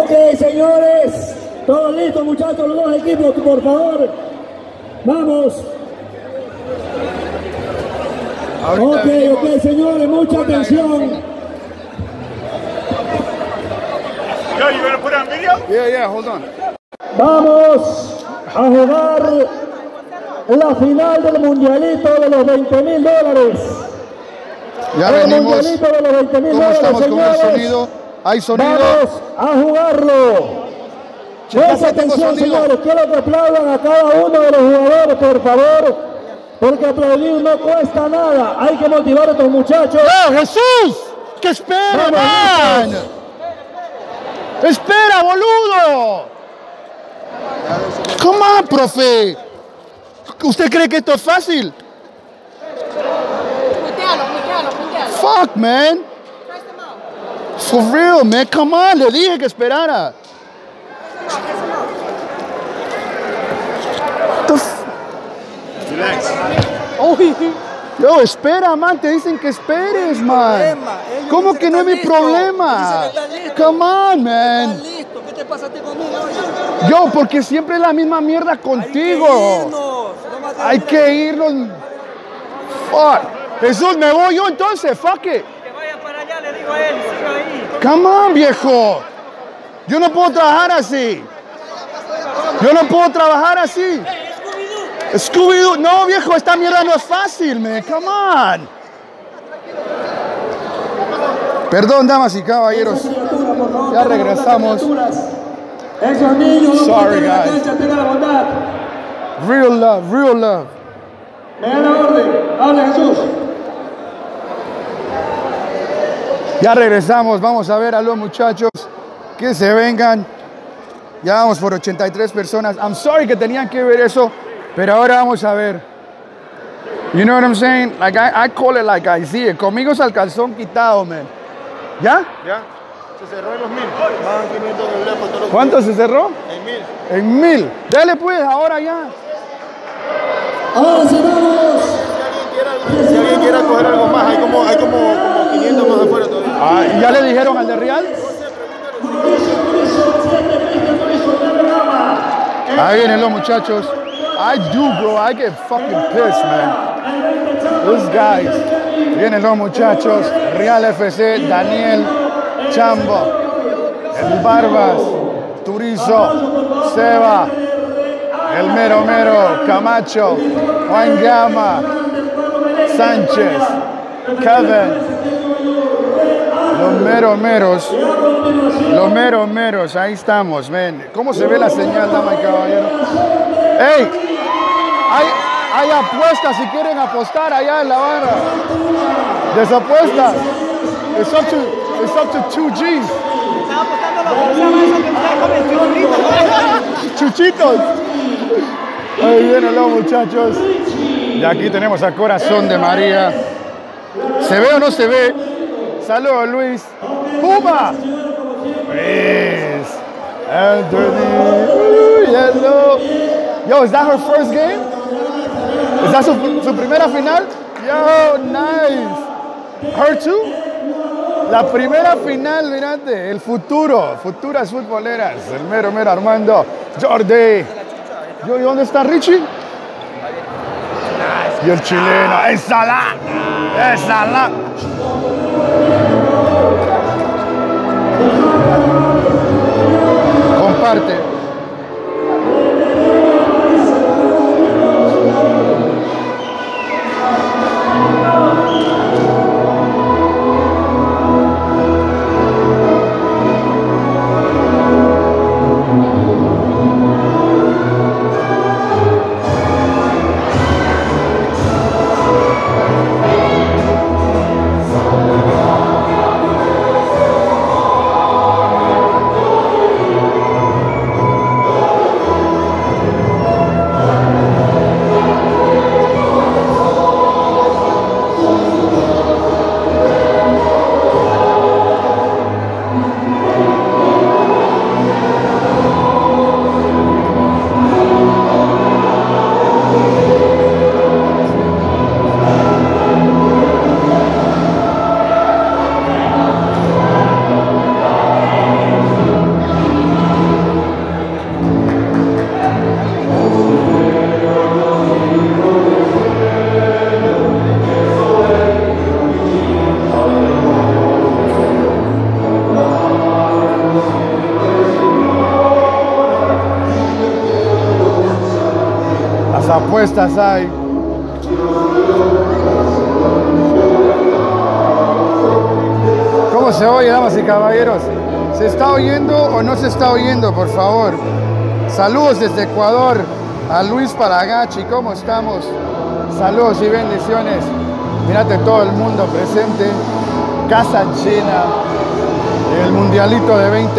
Ok, señores, todos listos, muchachos, los dos equipos, por favor. Vamos. Ok, señores, mucha atención. Yo, you gonna put on video? Yeah, hold on. Vamos a jugar la final del mundialito de los $20,000. Ya el venimos. mundialito de los $20,000, ¿Cómo estamos con el señores? sonido? ¿Hay sonido? Vamos a jugarlo. Mucha atención, señores. Quiero que aplaudan a cada uno de los jugadores, por favor. Porque aplaudir no cuesta nada. Hay que motivar a estos muchachos. ¡Oh, Jesús! ¡Que espera, man! ¡Espera, boludo! Come on, profe. ¿Usted cree que esto es fácil? Fuck, man. For real, man. Come on, le dije que esperara. Relax. Yo, espera, man. Te dicen que esperes, man. ¿Cómo que no es mi problema? Come on, man. ¿Qué te pasa a ti conmigo? Yo, porque siempre es la misma mierda contigo. Hay que irnos. Fuck. Jesús, me voy yo entonces, fuck it. Que vaya para allá, le digo a él, siga ahí. Come on, viejo. Yo no puedo trabajar así. Yo no puedo trabajar así. Scooby-Doo. No, viejo, esta mierda no es fácil, man. Come on. Perdón, damas y caballeros. Ya regresamos. Esos niños no Sorry, en la guys. cancha, tengan la bondad. Real love, real love. Me da la orden. Habla, Jesús. Ya regresamos, vamos a ver a los muchachos que se vengan. Ya vamos por 83 personas. I'm sorry que tenían que ver eso, pero ahora vamos a ver. You know what I'm saying? Like I call it like I see it. Conmigo es al calzón quitado, man. ¿Ya? Ya. Se cerró en los 1000. Van 500 de lejos todos los. ¿Cuánto se cerró? En 1000. En 1000. Dale pues, ahora ya. Ahora sí vamos. Si alguien quiere coger algo más, hay como 500 más afuera todavía. Ah, ¿y ya le dijeron al de Real? Ahí vienen los muchachos. I do, bro. I get fucking pissed, man. Those guys. Vienen los muchachos. Real FC, Daniel, Chambo, el Barbas, Turizo, Seba, el Mero Mero, Camacho, Juan Gama, Sánchez, Kevin. Los meros, ahí estamos, ven. ¿Cómo se ve la señal, dama y caballero? ¡Ey! Hay apuestas si quieren apostar allá en la barra. Desapuestas. It's up to 2 G's. Estaba apostando la bolsa que está con el Chuchitos. Ahí vienen los muchachos. Y aquí tenemos a Corazón de María. ¿Se ve o no se ve? Saludos, Luis. ¡Puma! Luis. Anthony. Hello. Yo, is that her first game? ¿Es that su primera final? Yo, nice. Her too? La primera final, mirate. El futuro. Futuras futboleras. El mero Armando. Jordi. Yo, ¿y dónde está Richie? Y el chileno. ¡Es Salah! ¡Es Salah! Comparte. Las apuestas hay. ¿Cómo se oye, damas y caballeros? ¿Se está oyendo o no se está oyendo, por favor? Saludos desde Ecuador a Luis Paragachi, ¿cómo estamos? Saludos y bendiciones. Mírate todo el mundo presente. Casa llena. En el mundialito de $20,000.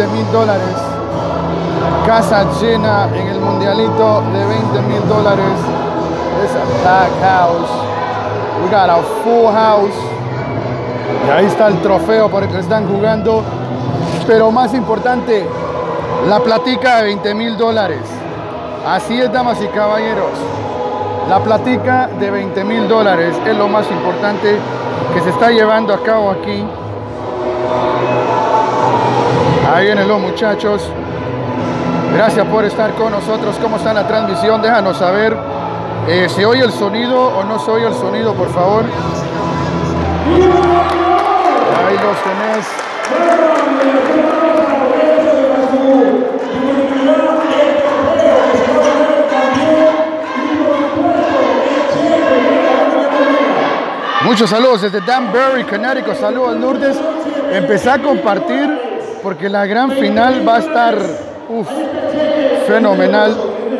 Casa llena en el mundialito de $20,000. It's a pack house. We got a full house. Y ahí está el trofeo por el que están jugando. Pero más importante, la platica de $20,000. Así es, damas y caballeros. La platica de $20,000 es lo más importante que se está llevando a cabo aquí. Ahí vienen los muchachos. Gracias por estar con nosotros. ¿Cómo está la transmisión? Déjanos saber. ¿Se oye el sonido o no se oye el sonido, por favor? Ahí los tenés. Muchos saludos desde Danbury, Connecticut. Saludos, Lourdes. Empecé a compartir porque la gran final va a estar fenomenal.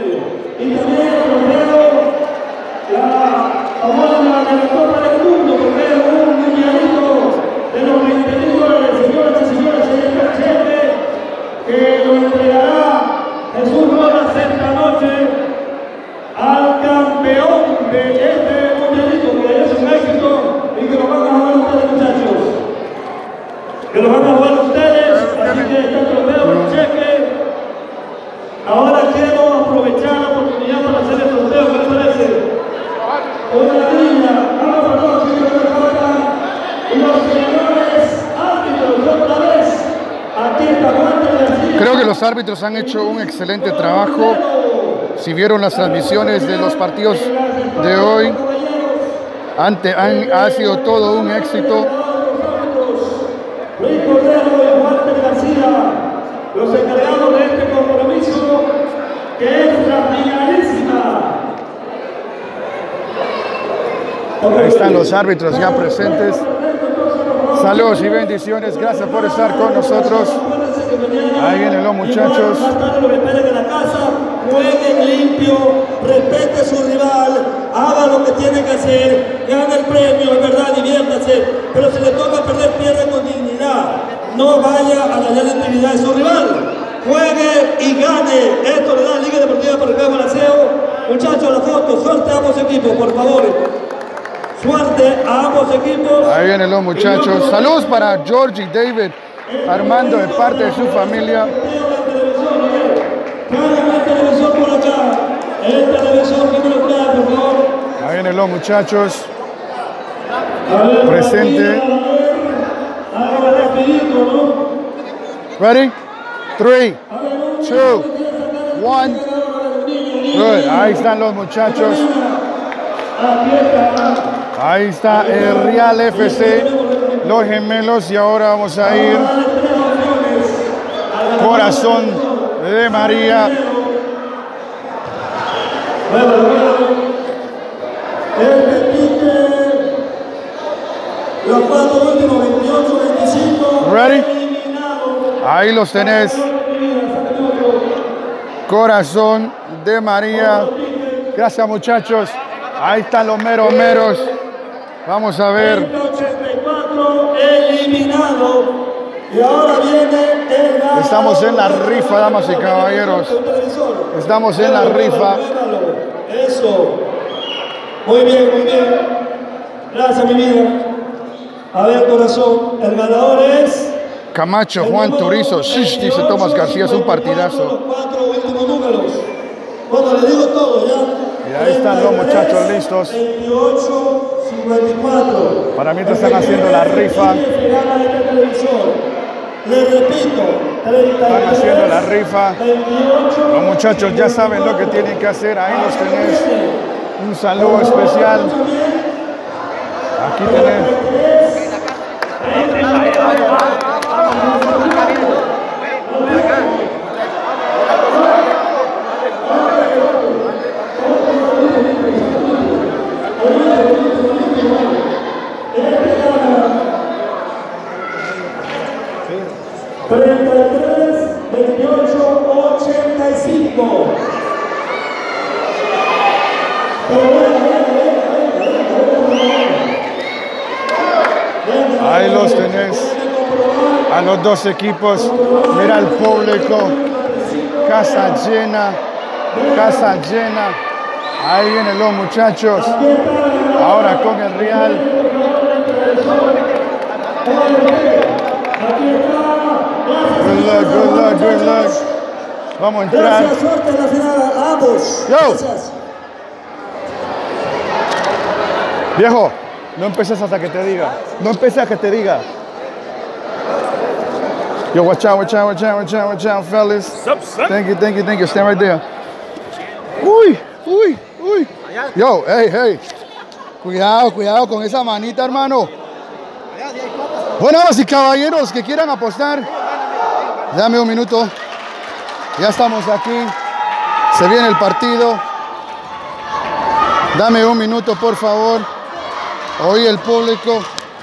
Que lo entregará Jesús Rodas esta noche al campeón de este mundialito, que es un éxito y que lo van a jugar ustedes, muchachos. Que lo van a jugar ustedes, así que está el trofeo, el cheque. Ahora quiero aprovechar la oportunidad para hacer el trofeo, ¿qué les parece? Una niña, perdón, si no me faltan los señores árbitros otra vez. Aquí está Juan. Creo que los árbitros han hecho un excelente trabajo. Si vieron las transmisiones de los partidos de hoy, ha sido todo un éxito. Luis Cordero y Walter García, los encargados de este compromiso, que es la finalísima. Ahí están los árbitros ya presentes. Saludos y bendiciones. Gracias por estar con nosotros. Ahí vienen los muchachos. Jueguen limpio, respete a su rival, haga lo que tiene que hacer, gane el premio, es verdad, diviértase, pero si le toca perder, pierde con dignidad. No vaya a dañar la integridad de su rival. Juegue y gane. Esto le da Liga Deportiva para el Cabo Laseo. Muchachos, la foto, suerte a ambos equipos, por favor. Suerte a ambos equipos. Ahí vienen los muchachos. Saludos para George y David Armando de parte de su familia. Ahí vienen los muchachos. Presente. Ready? 3, 2, 1. Good. Ahí están los muchachos. Ahí está el Real FC, los gemelos, y ahora vamos a ir Corazón de María. Ready? Ahí los tenés. Corazón de María. Gracias, muchachos. Ahí están los meros meros. Vamos a ver. 84 eliminado. Y ahora viene el ganador. Estamos en la rifa, damas y caballeros. Estamos en la rifa. Eso. Muy bien, muy bien. Gracias, mi vida. A ver, corazón. El ganador es Camacho, Juan Turizo. Shish, dice Tomás García. Es un partidazo. Los 4 últimos números. Bueno, le digo todo ya. Y ahí están los muchachos listos. 28, 54. Para mientras están haciendo la rifa. Le repito, 33, Están haciendo la rifa. 28, Los muchachos ya saben lo que tienen que hacer. Ahí los tenés. Un saludo especial. Aquí tenés. 33, 28, 85. Ahí los tenés. A los dos equipos. Mira el público. Casa llena. Casa llena. Ahí vienen los muchachos. Ahora con el Real. Good luck, good luck, good luck. Vamos a entrar. Gracias, suerte en la final a ambos. Yo. Gracias. Viejo, no empeces hasta que te diga. No empeces hasta que te diga. Yo, watch out, watch out, watch out, watch out, watch out, fellas. Thank you, thank you, thank you. Stand right there. Uy, uy, uy. Yo, hey, hey. Cuidado, cuidado con esa manita, hermano. Bueno, damas y caballeros que quieran apostar, dame un minuto. Ya estamos aquí. Se viene el partido. Dame un minuto, por favor. Oí el público.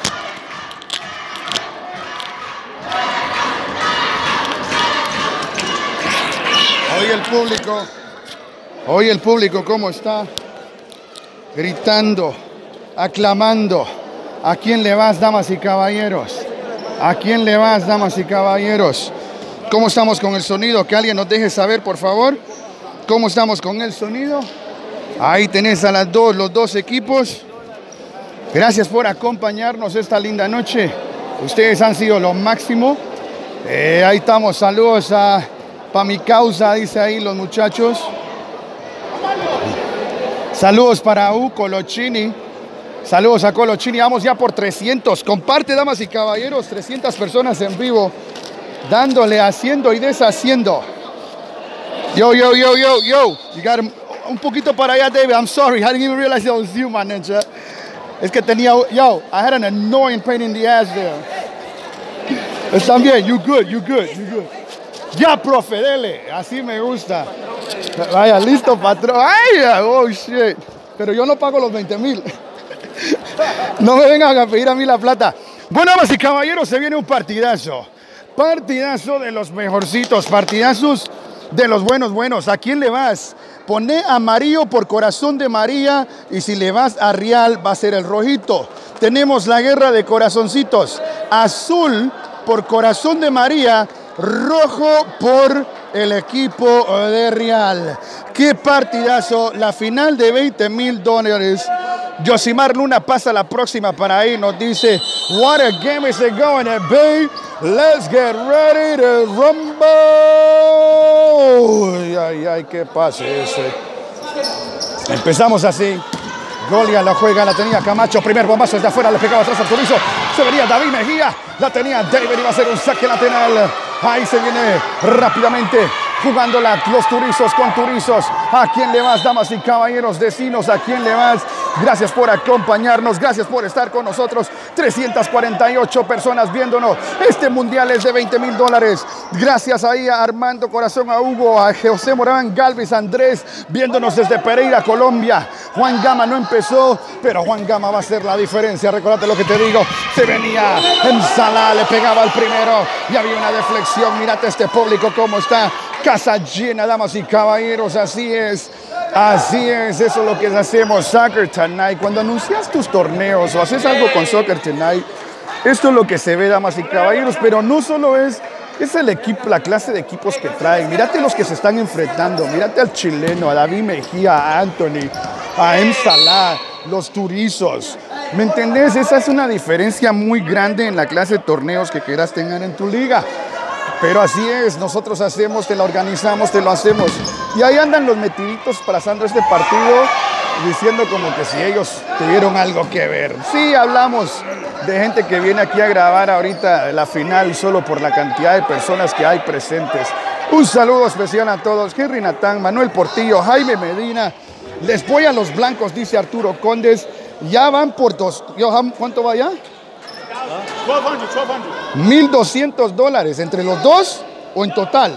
Oí el público. Oí el público cómo está gritando, aclamando. ¿A quién le vas, damas y caballeros? ¿A quién le vas, damas y caballeros? ¿Cómo estamos con el sonido? Que alguien nos deje saber, por favor. ¿Cómo estamos con el sonido? Ahí tenés a los dos equipos. Gracias por acompañarnos esta linda noche. Ustedes han sido lo máximo. Ahí estamos. Saludos para mi causa, dice ahí los muchachos. Saludos para Colochini. Saludos a Colochini. Vamos ya por 300. Comparte, damas y caballeros. 300 personas en vivo. Dándole, haciendo y deshaciendo. Yo, yo, yo, yo, yo. You got un poquito para allá, David. I'm sorry. I didn't even realize it was you, my ninja. Es que tenía... Yo, I had an annoying pain in the ass there. Están bien. You good, you good, you good. Ya, profe, dele. Así me gusta. Vaya, listo, patrón. Ay, oh, shit. Pero yo no pago los 20,000. No me vengan a pedir a mí la plata. Bueno, damas y caballeros, se viene un partidazo. Partidazo de los mejorcitos. Partidazos de los buenos. ¿A quién le vas? Poné amarillo por Corazón de María. Y si le vas a Real, va a ser el rojito. Tenemos la guerra de corazoncitos. Azul por Corazón de María. Rojo por el equipo de Real. Qué partidazo. La final de $20,000. Josimar Luna pasa la próxima para ahí. Nos dice, what a game is it going to be? Let's get ready to rumble. Ay, ay, qué pase ese. Empezamos así. Golia la juega, la tenía Camacho. Primer bombazo desde afuera, le pegaba atrás al Turizo. Se venía David Mejía. La tenía David, iba a ser un saque lateral. Ahí se viene rápidamente jugándola los Turizos con Turizos. ¿A quién le vas, damas y caballeros? Decinos a quién le vas. Gracias por acompañarnos, gracias por estar con nosotros. 348 personas viéndonos. Este mundial es de $20,000. Gracias ahí a Armando Corazón, a Hugo, a José Morán Galvez, a Andrés, viéndonos desde Pereira, Colombia. Juan Gama no empezó, pero Juan Gama va a hacer la diferencia. Recordate lo que te digo. Se venía en Salah, le pegaba al primero y había una deflexión. Mírate este público cómo está. Casa llena, damas y caballeros, así es. Así es, eso es lo que hacemos. Soccer Tonight. Cuando anuncias tus torneos o haces algo con Soccer Tonight, esto es lo que se ve, damas y caballeros. Pero no solo es el equipo, la clase de equipos que traen. Mírate los que se están enfrentando. Mírate al chileno, a David Mejía, a Anthony, a Salah, los Turizos. ¿Me entendés? Esa es una diferencia muy grande en la clase de torneos que quieras tener en tu liga. Pero así es, nosotros hacemos, te lo organizamos, te lo hacemos. Y ahí andan los metiditos pasando este partido diciendo como que si ellos tuvieron algo que ver. Sí, hablamos de gente que viene aquí a grabar ahorita la final solo por la cantidad de personas que hay presentes. Un saludo especial a todos. Henry Natán, Manuel Portillo, Jaime Medina. Les voy a los blancos, dice Arturo Condes. Ya van por dos. ¿Cuánto va ya? $1,200 entre los dos o en total.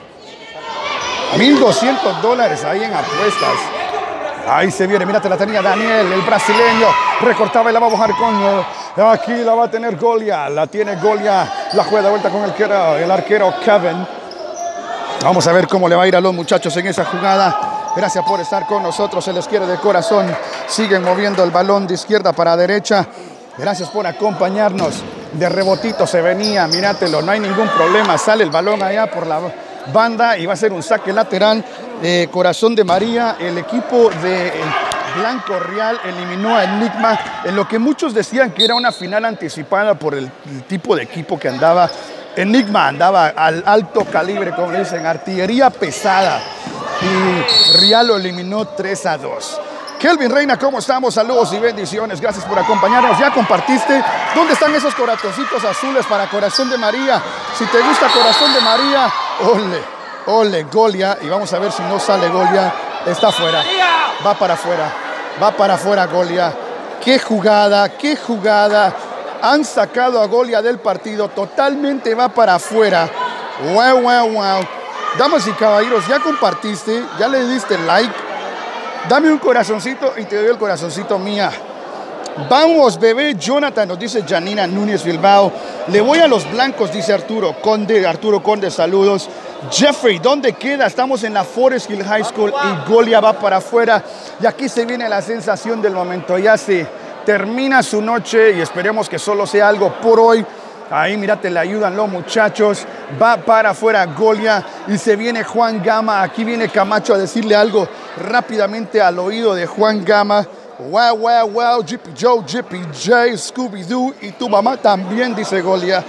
$1,200 ahí en apuestas. Ahí se viene, mírate, la tenía Daniel, el brasileño. Recortaba y la va a bajar con... aquí la va a tener Golia. La tiene Golia La juega de vuelta con el arquero Kevin. Vamos a ver cómo le va a ir a los muchachos en esa jugada. Gracias por estar con nosotros. Se les quiere de corazón. Siguen moviendo el balón de izquierda para derecha. Gracias por acompañarnos. De rebotito se venía. Míratelo. No hay ningún problema. Sale el balón allá por la banda y va a ser un saque lateral. Corazón de María. El equipo de Blanco Real eliminó a Enigma en lo que muchos decían que era una final anticipada por el tipo de equipo que andaba. Enigma andaba al alto calibre, como le dicen, artillería pesada. Y Real lo eliminó 3-2. Kelvin Reina, ¿cómo estamos? Saludos y bendiciones. Gracias por acompañarnos. ¿Ya compartiste? ¿Dónde están esos corazoncitos azules para Corazón de María? Si te gusta Corazón de María, ole, Golia. Y vamos a ver si no sale Golia. Está afuera. Va para afuera. Va para afuera Golia. ¡Qué jugada! ¡Qué jugada! Han sacado a Golia del partido. Totalmente va para afuera. Wow. Damas y caballeros, ¿ya compartiste? ¿Ya le diste like? Dame un corazoncito y te doy el corazoncito mía. Vamos, bebé. Jonathan, nos dice Janina Núñez Bilbao. Le voy a los blancos, dice Arturo Conde, saludos. Jeffrey, ¿dónde queda? Estamos en la Forest Hill High School y Golia va para afuera. Y aquí se viene la sensación del momento. Ya se termina su noche y esperemos que solo sea algo por hoy. Ahí, mírate, le ayudan los muchachos. Va para afuera Golia y se viene Juan Gama. Aquí viene Camacho a decirle algo rápidamente al oído de Juan Gama. Wow, Jippy Joe, Jippy J, Scooby-Doo y tu mamá también, dice Golia.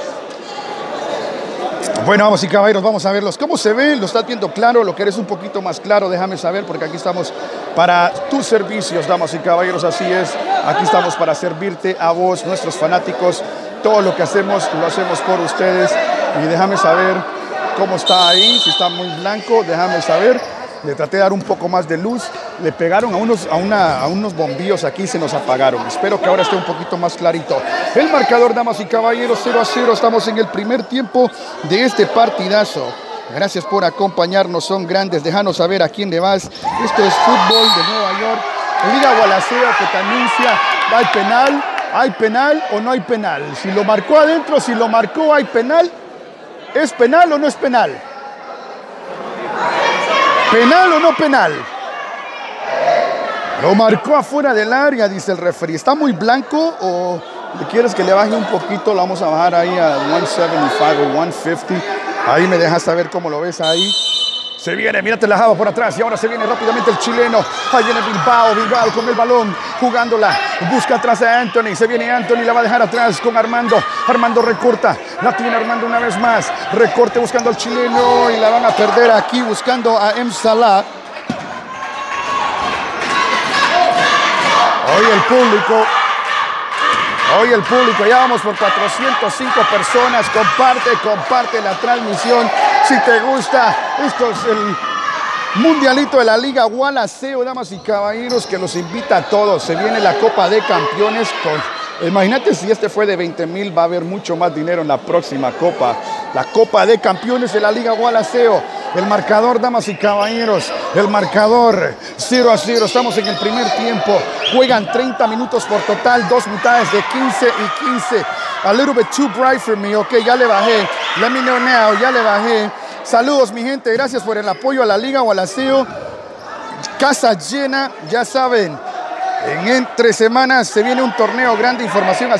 Bueno, vamos y caballeros, vamos a verlos. ¿Cómo se ve? ¿Lo estás viendo claro? ¿Lo querés un poquito más claro? Déjame saber porque aquí estamos para tus servicios, damas y caballeros. Así es, aquí estamos para servirte a vos, nuestros fanáticos. Todo lo que hacemos, lo hacemos por ustedes. Y déjame saber cómo está ahí. Si está muy blanco, déjame saber. Le traté de dar un poco más de luz. Le pegaron a unos bombillos aquí y se nos apagaron. Espero que ahora esté un poquito más clarito. El marcador, damas y caballeros, 0-0. Estamos en el primer tiempo de este partidazo. Gracias por acompañarnos, son grandes. Déjanos saber a quién le vas. Esto es fútbol de Nueva York. Liga Gualaceo que te anuncia, ¿hay penal? ¿Hay penal o no hay penal? Si lo marcó adentro, si lo marcó, ¿hay penal? ¿Es penal o no es penal? ¿Penal o no penal? Lo marcó afuera del área, dice el referee. ¿Está muy blanco o quieres que le baje un poquito? Lo vamos a bajar ahí a 175 o 150. Ahí me dejas saber cómo lo ves ahí. Se viene, mírate la java por atrás y ahora se viene rápidamente el chileno. Ahí viene Bilbao con el balón, jugándola. Busca atrás a Anthony, se viene Anthony, la va a dejar atrás con Armando. Armando recorta, la tiene Armando una vez más. Recorte buscando al chileno y la van a perder aquí buscando a M. Salah. Hoy el público, ya vamos por 405 personas. Comparte la transmisión. Si te gusta, esto es el mundialito de la Liga Gualaceo, damas y caballeros, que los invita a todos. Se viene la Copa de Campeones. Imagínate si este fue de 20,000, va a haber mucho más dinero en la próxima Copa. La Copa de Campeones de la Liga Gualaceo. El marcador, damas y caballeros, el marcador 0-0. Estamos en el primer tiempo. Juegan 30 minutos por total, dos mitades de 15 y 15. A little bit too bright for me. Ok, ya le bajé. Let me know now, ya le bajé. Saludos, mi gente. Gracias por el apoyo a la Liga Gualaceo. Casa llena, ya saben. Entre semanas se viene un torneo grande. Información a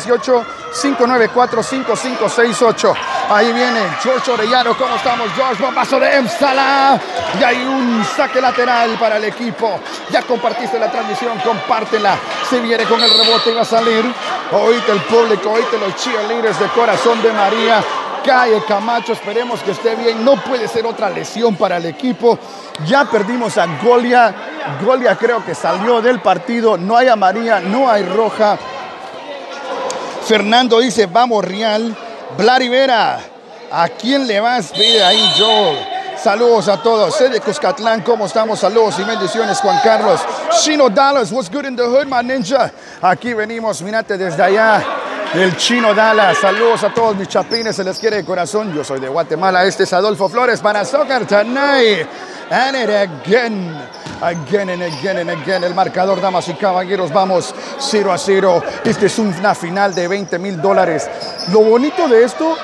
718-594-5568. Ahí viene George Orellano. ¿Cómo estamos, George? Bombazo de M. Salah. Y hay un saque lateral para el equipo. Ya compartiste la transmisión, compártela. Se viene con el rebote y va a salir. Oíste el público, oíste los cheerleaders de Corazón de María. Cae Camacho, esperemos que esté bien. No puede ser otra lesión para el equipo. Ya perdimos a Golia. Golia creo que salió del partido. No hay amarilla, no hay roja. Fernando dice, vamos Real. Vlad Vera, ¿a quién le vas? Ve ahí, Joel. Saludos a todos. Sé de Cuscatlán, ¿cómo estamos? Saludos y bendiciones, Juan Carlos. Chino Dallas, what's good in the hood, my ninja? Aquí venimos, mírate desde allá. El Chino Dallas, saludos a todos mis chapines, se les quiere de corazón. Yo soy de Guatemala, este es Adolfo Flores para Soccer Tonight. And it again. Again and again and again. El marcador, damas y caballeros, vamos 0-0. Esta es una final de $20,000. Lo bonito de esto,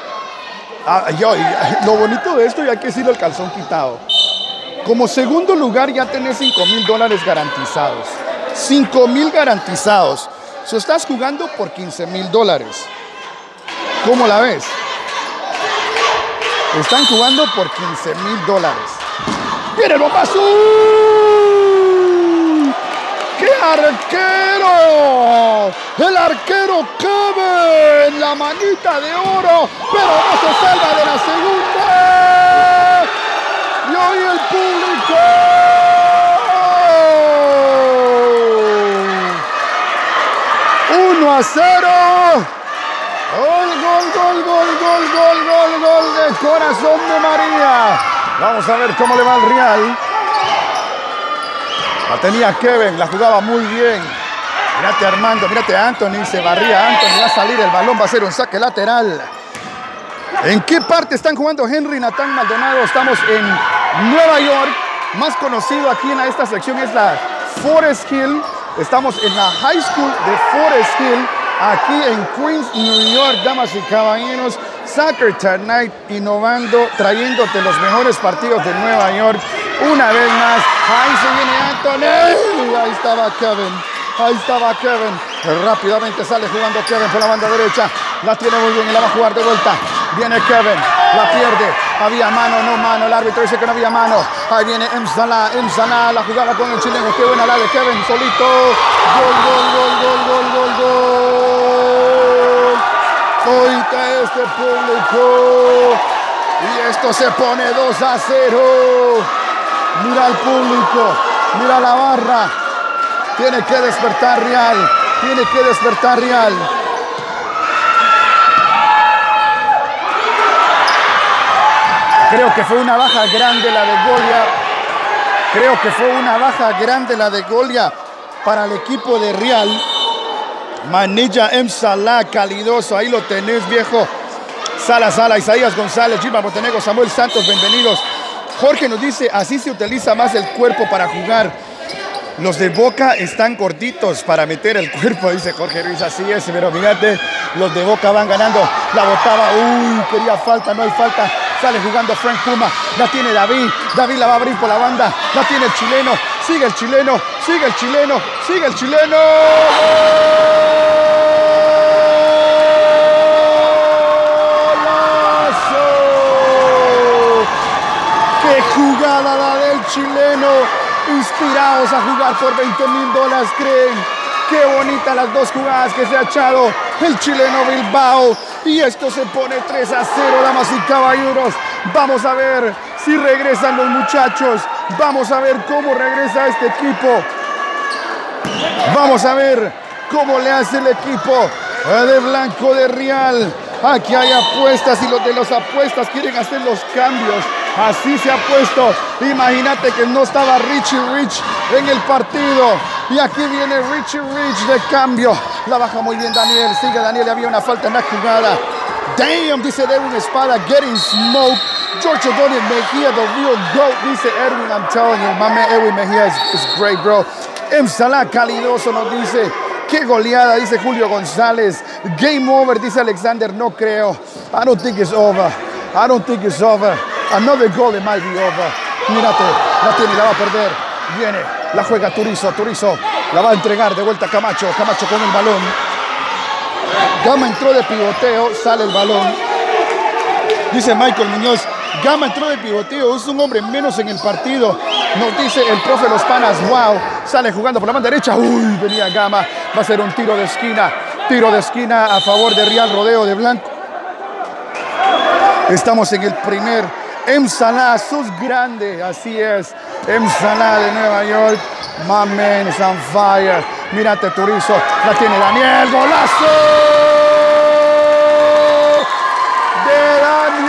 y hay que decirlo, el calzón quitado. Como segundo lugar ya tenés $5,000 garantizados. 5,000 garantizados. So, estás jugando por $15,000. ¿Cómo la ves? Están jugando por $15,000. ¡Viene el bombazo! ¡Qué arquero! El arquero Kevin, la manita de oro, pero no se salva de la segunda. Y hoy el público. 1-0. Gol de corazón de María. Vamos a ver cómo le va al Real. La tenía Kevin, la jugaba muy bien. Mírate Armando, mírate Anthony, se barría Anthony, va a salir, el balón va a ser un saque lateral. ¿En qué parte están jugando Henry Natán Maldonado? Estamos en Nueva York, más conocido aquí en esta sección es la Forest Hill. Estamos en la High School de Forest Hill, aquí en Queens, New York, damas y caballeros. Soccer Tonight, innovando, trayéndote los mejores partidos de Nueva York. Una vez más, ahí se viene Anthony. Ahí estaba Kevin. Rápidamente sale jugando Kevin por la banda derecha. La tiene muy bien y la va a jugar de vuelta. Viene Kevin, la pierde. Había mano, no mano. El árbitro dice que no había mano. Ahí viene Salah, la jugada con el chileno. Qué buena la de Kevin, solito. Gol. Oíste este público. Y esto se pone 2-0. Mira al público, mira la barra. Tiene que despertar Real. Creo que fue una baja grande la de Golia. Para el equipo de Real. Manilla Salah, calidoso. Ahí lo tenés, viejo. Sala, Isaías González, Gilma Montenegro, Samuel Santos, bienvenidos. Jorge nos dice, así se utiliza más el cuerpo para jugar. Los de Boca están cortitos para meter el cuerpo, dice Jorge Ruiz. Así es, pero fíjate, los de Boca van ganando. La botaba, quería falta, no hay falta. Sale jugando Frank Puma, la tiene David la va a abrir por la banda. La tiene el chileno, sigue el chileno. ¡Qué jugada la del chileno! Inspirados a jugar por $20,000, creen. ¡Qué bonitas las dos jugadas que se ha echado el chileno Bilbao! Y esto se pone 3-0, damas y caballeros. Vamos a ver si regresan los muchachos. Vamos a ver cómo regresa este equipo. Vamos a ver cómo le hace el equipo de blanco de Real. Aquí hay apuestas y los de las apuestas quieren hacer los cambios. Así se ha puesto. Imagínate que no estaba Richie Rich en el partido. Y aquí viene Richie Rich de cambio. La baja muy bien Daniel. Sigue Daniel. Había una falta en la jugada. Damn, dice Edwin Espada. Getting smoke. George O'Donnell Mejía, the real GOAT. Dice Edwin, I'm telling you, my man Edwin Mejía is great, bro. Salah calidoso nos dice. ¡Qué goleada! Dice Julio González. Game over, dice Alexander. No creo. I don't think it's over. Another goal, it might be over. Mírate, la tiene, la va a perder. Viene, la juega Turizo. La va a entregar de vuelta a Camacho. Camacho con el balón. Gama entró de pivoteo, sale el balón. Dice Michael Muñoz. Gama entró de pivoteo, es un hombre menos en el partido. Nos dice el profe Los Panas, wow. Sale jugando por la mano derecha. Venía Gama. Va a ser un tiro de esquina. Tiro de esquina a favor de Real, rodeo de blanco. Estamos en el primer. Salah, sos grande. Así es. Salah de Nueva York. My man is on fire. Mírate Turizo. La tiene Daniel. ¡Golazo! De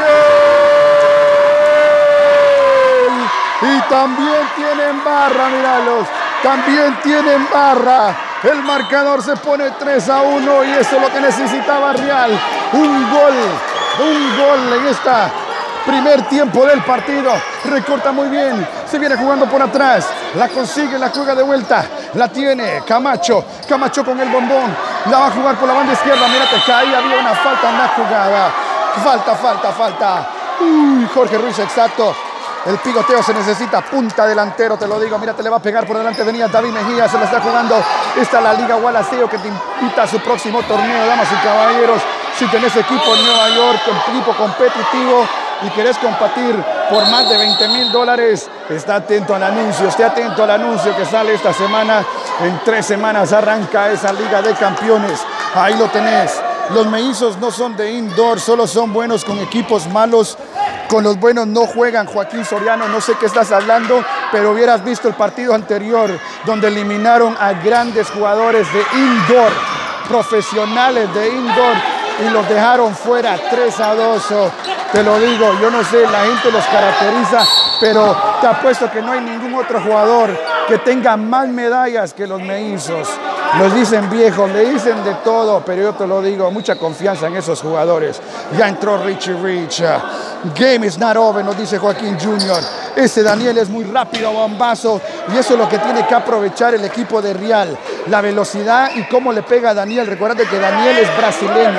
Daniel. Y también tienen barra, míralos. También tienen barra. El marcador se pone 3-1 y eso es lo que necesitaba Real. Un gol en esta Primer tiempo del partido. Recorta muy bien. Se viene jugando por atrás. La consigue, la juega de vuelta. La tiene Camacho. Camacho con el bombón. La va a jugar por la banda izquierda. Mírate que ahí había una falta en la jugada. Falta. Uy, Jorge Ruiz, exacto. El pigoteo se necesita, punta delantero, te lo digo. Mira, te le va a pegar por delante. Venía David Mejía, se la está jugando. Esta es la Liga Gualaceo que te invita a su próximo torneo, damas y caballeros. Si tenés equipo en Nueva York, equipo competitivo y querés competir por más de $20,000, está atento al anuncio. Esté atento al anuncio que sale esta semana. En 3 semanas arranca esa Liga de Campeones. Ahí lo tenés. Los mellizos no son de indoor, solo son buenos con equipos malos. Con los buenos no juegan. Joaquín Soriano, no sé qué estás hablando, pero hubieras visto el partido anterior donde eliminaron a grandes jugadores de indoor, profesionales de indoor, y los dejaron fuera 3-2. Te lo digo, yo no sé, la gente los caracteriza, pero te apuesto que no hay ningún otro jugador que tenga más medallas que los mellizos. Los dicen viejos, le dicen de todo, pero yo te lo digo, mucha confianza en esos jugadores. Ya entró Richie Rich. Game is not over, nos dice Joaquín Jr. Ese Daniel es muy rápido, bombazo, y eso es lo que tiene que aprovechar el equipo de Real. La velocidad y cómo le pega a Daniel. Recuerda que Daniel es brasileño.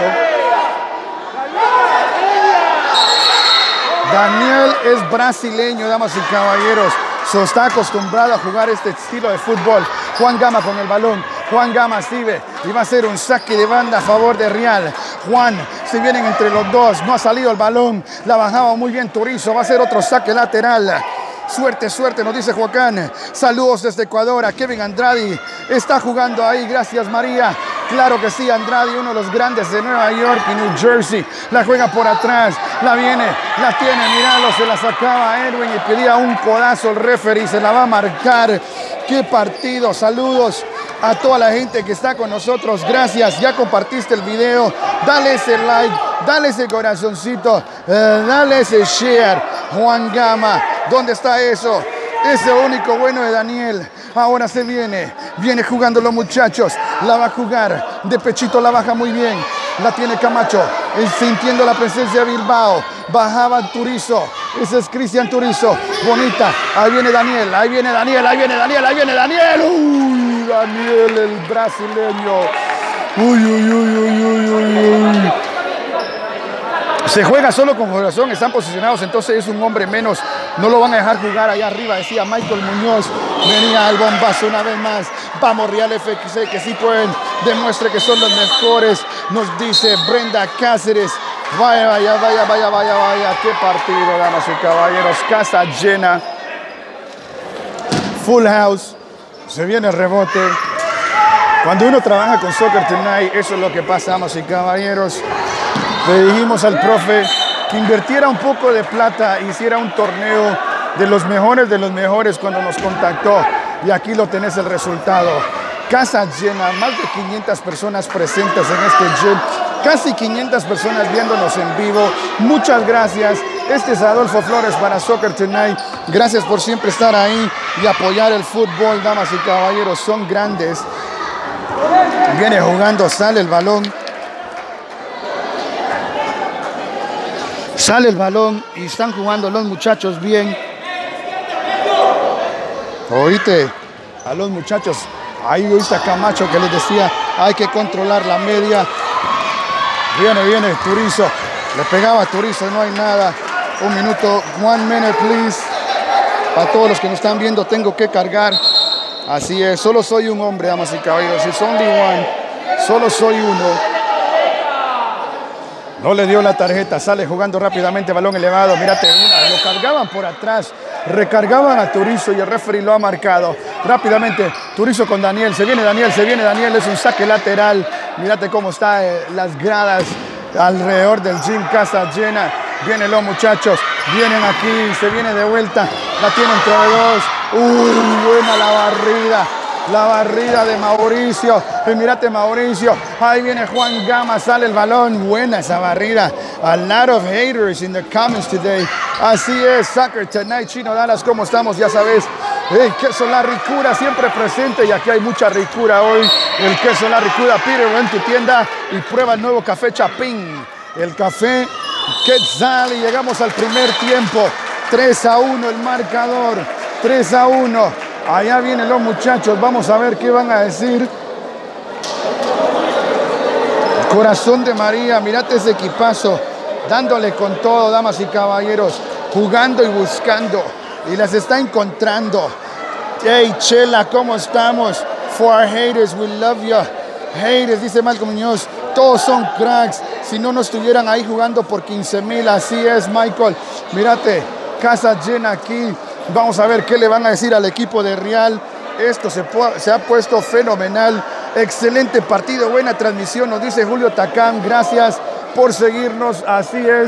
Daniel es brasileño, damas y caballeros. Está acostumbrado a jugar este estilo de fútbol. Juan Gama con el balón. Juan Gama sirve y va a ser un saque de banda a favor de Real. Juan, se vienen entre los dos. No ha salido el balón. La bajaba muy bien Turizo. Va a ser otro saque lateral. Suerte, nos dice Joaquín. Saludos desde Ecuador a Kevin Andrade. Está jugando ahí, gracias María. Claro que sí, Andrade, uno de los grandes de Nueva York y New Jersey. La juega por atrás, la viene, la tiene, míralo, se la sacaba a Edwin y pedía un codazo el referee, se la va a marcar. ¡Qué partido! Saludos a toda la gente que está con nosotros. Gracias, ya compartiste el video. Dale ese like, dale ese corazoncito, dale ese share. Juan Gama, ¿dónde está eso? Ese único bueno de Daniel. Ahora se viene jugando los muchachos. La va a jugar de pechito, la baja muy bien. La tiene Camacho, sintiendo la presencia de Bilbao. Bajaba Turizo. Ese es Cristian Turizo. Bonita. Ahí viene Daniel. Uy, Daniel, el brasileño. Uy. Se juega solo con corazón, están posicionados, entonces es un hombre menos. No lo van a dejar jugar allá arriba, decía Michael Muñoz. Venía el bombazo una vez más. Vamos Real FC, que sí pueden. Demuestre que son los mejores, nos dice Brenda Cáceres. Vaya. Qué partido, damas y caballeros. Casa llena. Full house. Se viene el rebote. Cuando uno trabaja con Soccer Tonight, eso es lo que pasa, damas y caballeros. Le dijimos al profe que invirtiera un poco de plata e hiciera un torneo de los mejores cuando nos contactó. Y aquí lo tenés el resultado. Casa llena, más de 500 personas presentes en este gym. Casi 500 personas viéndonos en vivo. Muchas gracias. Este es Adolfo Flores para Soccer Tonight. Gracias por siempre estar ahí y apoyar el fútbol, damas y caballeros. Son grandes. Viene jugando, sale el balón. Sale el balón y están jugando los muchachos bien. Oíste a los muchachos. Ahí oíste a Camacho que les decía, hay que controlar la media. Viene Turizo. Le pegaba a Turizo, no hay nada. Un minuto, 1 minute please. Para todos los que nos están viendo, tengo que cargar. Así es, solo soy un hombre, damas y caballeros. It's only one. Solo soy uno. No le dio la tarjeta, sale jugando rápidamente, balón elevado, mírate, lo cargaban por atrás, recargaban a Turizo y el referee lo ha marcado. Rápidamente, Turizo con Daniel, se viene Daniel, es un saque lateral. Mírate cómo están las gradas alrededor del gym, casa llena. Vienen los muchachos, vienen aquí, se viene de vuelta, la tiene entre dos. Buena la barrida de Mauricio. Y mírate Mauricio. Ahí viene Juan Gama. Sale el balón. Buena esa barrida. A lot of haters in the comments today. Así es. Soccer Tonight. Chino Dallas, ¿cómo estamos? Ya sabes. El queso La Ricura siempre presente. Y aquí hay mucha ricura hoy. El queso La Ricura. Peter, ven tu tienda y prueba el nuevo café Chapín. El café Quetzal y llegamos al primer tiempo. 3-1 el marcador. 3-1. Allá vienen los muchachos. Vamos a ver qué van a decir. Corazón de María, mirate ese equipazo, dándole con todo, damas y caballeros, jugando y buscando, y las está encontrando. Hey, Chela, ¿cómo estamos? For our haters, we love you. Haters, dice Malcolm Muñoz, todos son cracks. Si no estuvieran ahí jugando por 15,000, así es, Michael. Mírate, casa llena aquí. Vamos a ver qué le van a decir al equipo de Real. Esto se ha puesto fenomenal. Excelente partido, buena transmisión, nos dice Julio Tacán. Gracias por seguirnos, así es.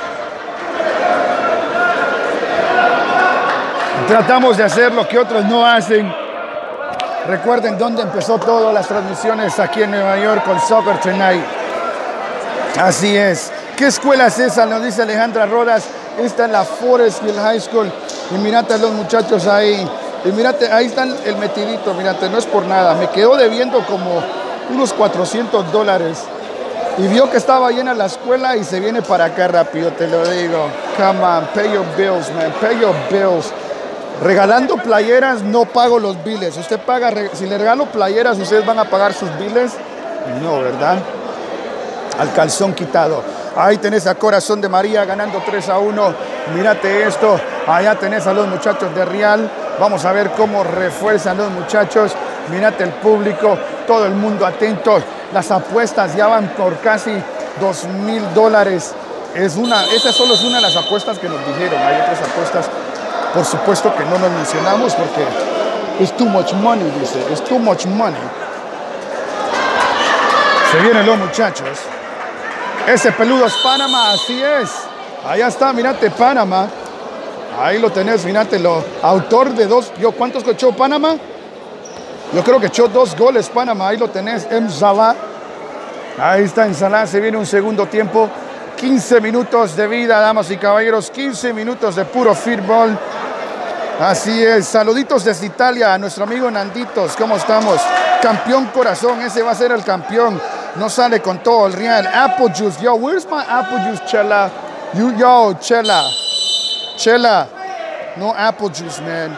Tratamos de hacer lo que otros no hacen. Recuerden dónde empezó todo, las transmisiones aquí en Nueva York con Soccer Tonight. Así es. ¿Qué escuela es esa? Nos dice Alejandra Rodas. Esta es la Forest Hill High School. Y mirate a los muchachos ahí. Y mírate, ahí están el metidito, mírate, no es por nada. Me quedó debiendo como unos $400. Y vio que estaba llena la escuela y se viene para acá rápido, te lo digo. Come on, pay your bills, man, pay your bills. Regalando playeras, no pago los biles. Usted paga, si le regalo playeras, ¿ustedes van a pagar sus biles? No, ¿verdad? Al calzón quitado. Ahí tenés a Corazón de María ganando 3-1. Mírate esto. Allá tenés a los muchachos de Real. Vamos a ver cómo refuerzan los muchachos. Mírate el público, todo el mundo atento. Las apuestas ya van por casi $2,000. Esa solo es una de las apuestas que nos dijeron. Hay otras apuestas, por supuesto, que no nos mencionamos porque es too much money, dice. Es too much money. Se vienen los muchachos. Ese peludo es Panamá, así es. Allá está, mírate Panamá. Ahí lo tenés, mírátelo. Autor de ¿cuántos echó Panamá? Yo creo que echó 2 goles Panamá. Ahí lo tenés, Salah. Ahí está en Salah, se viene un segundo tiempo. 15 minutos de vida, damas y caballeros. 15 minutos de puro fútbol. Así es. Saluditos desde Italia a nuestro amigo Nanditos. ¿Cómo estamos? Campeón Corazón, ese va a ser el campeón. No sale con todo el Real. Apple juice. Yo, where's my apple juice, Chela? Yo, Chela. Chela. No apple juice, man.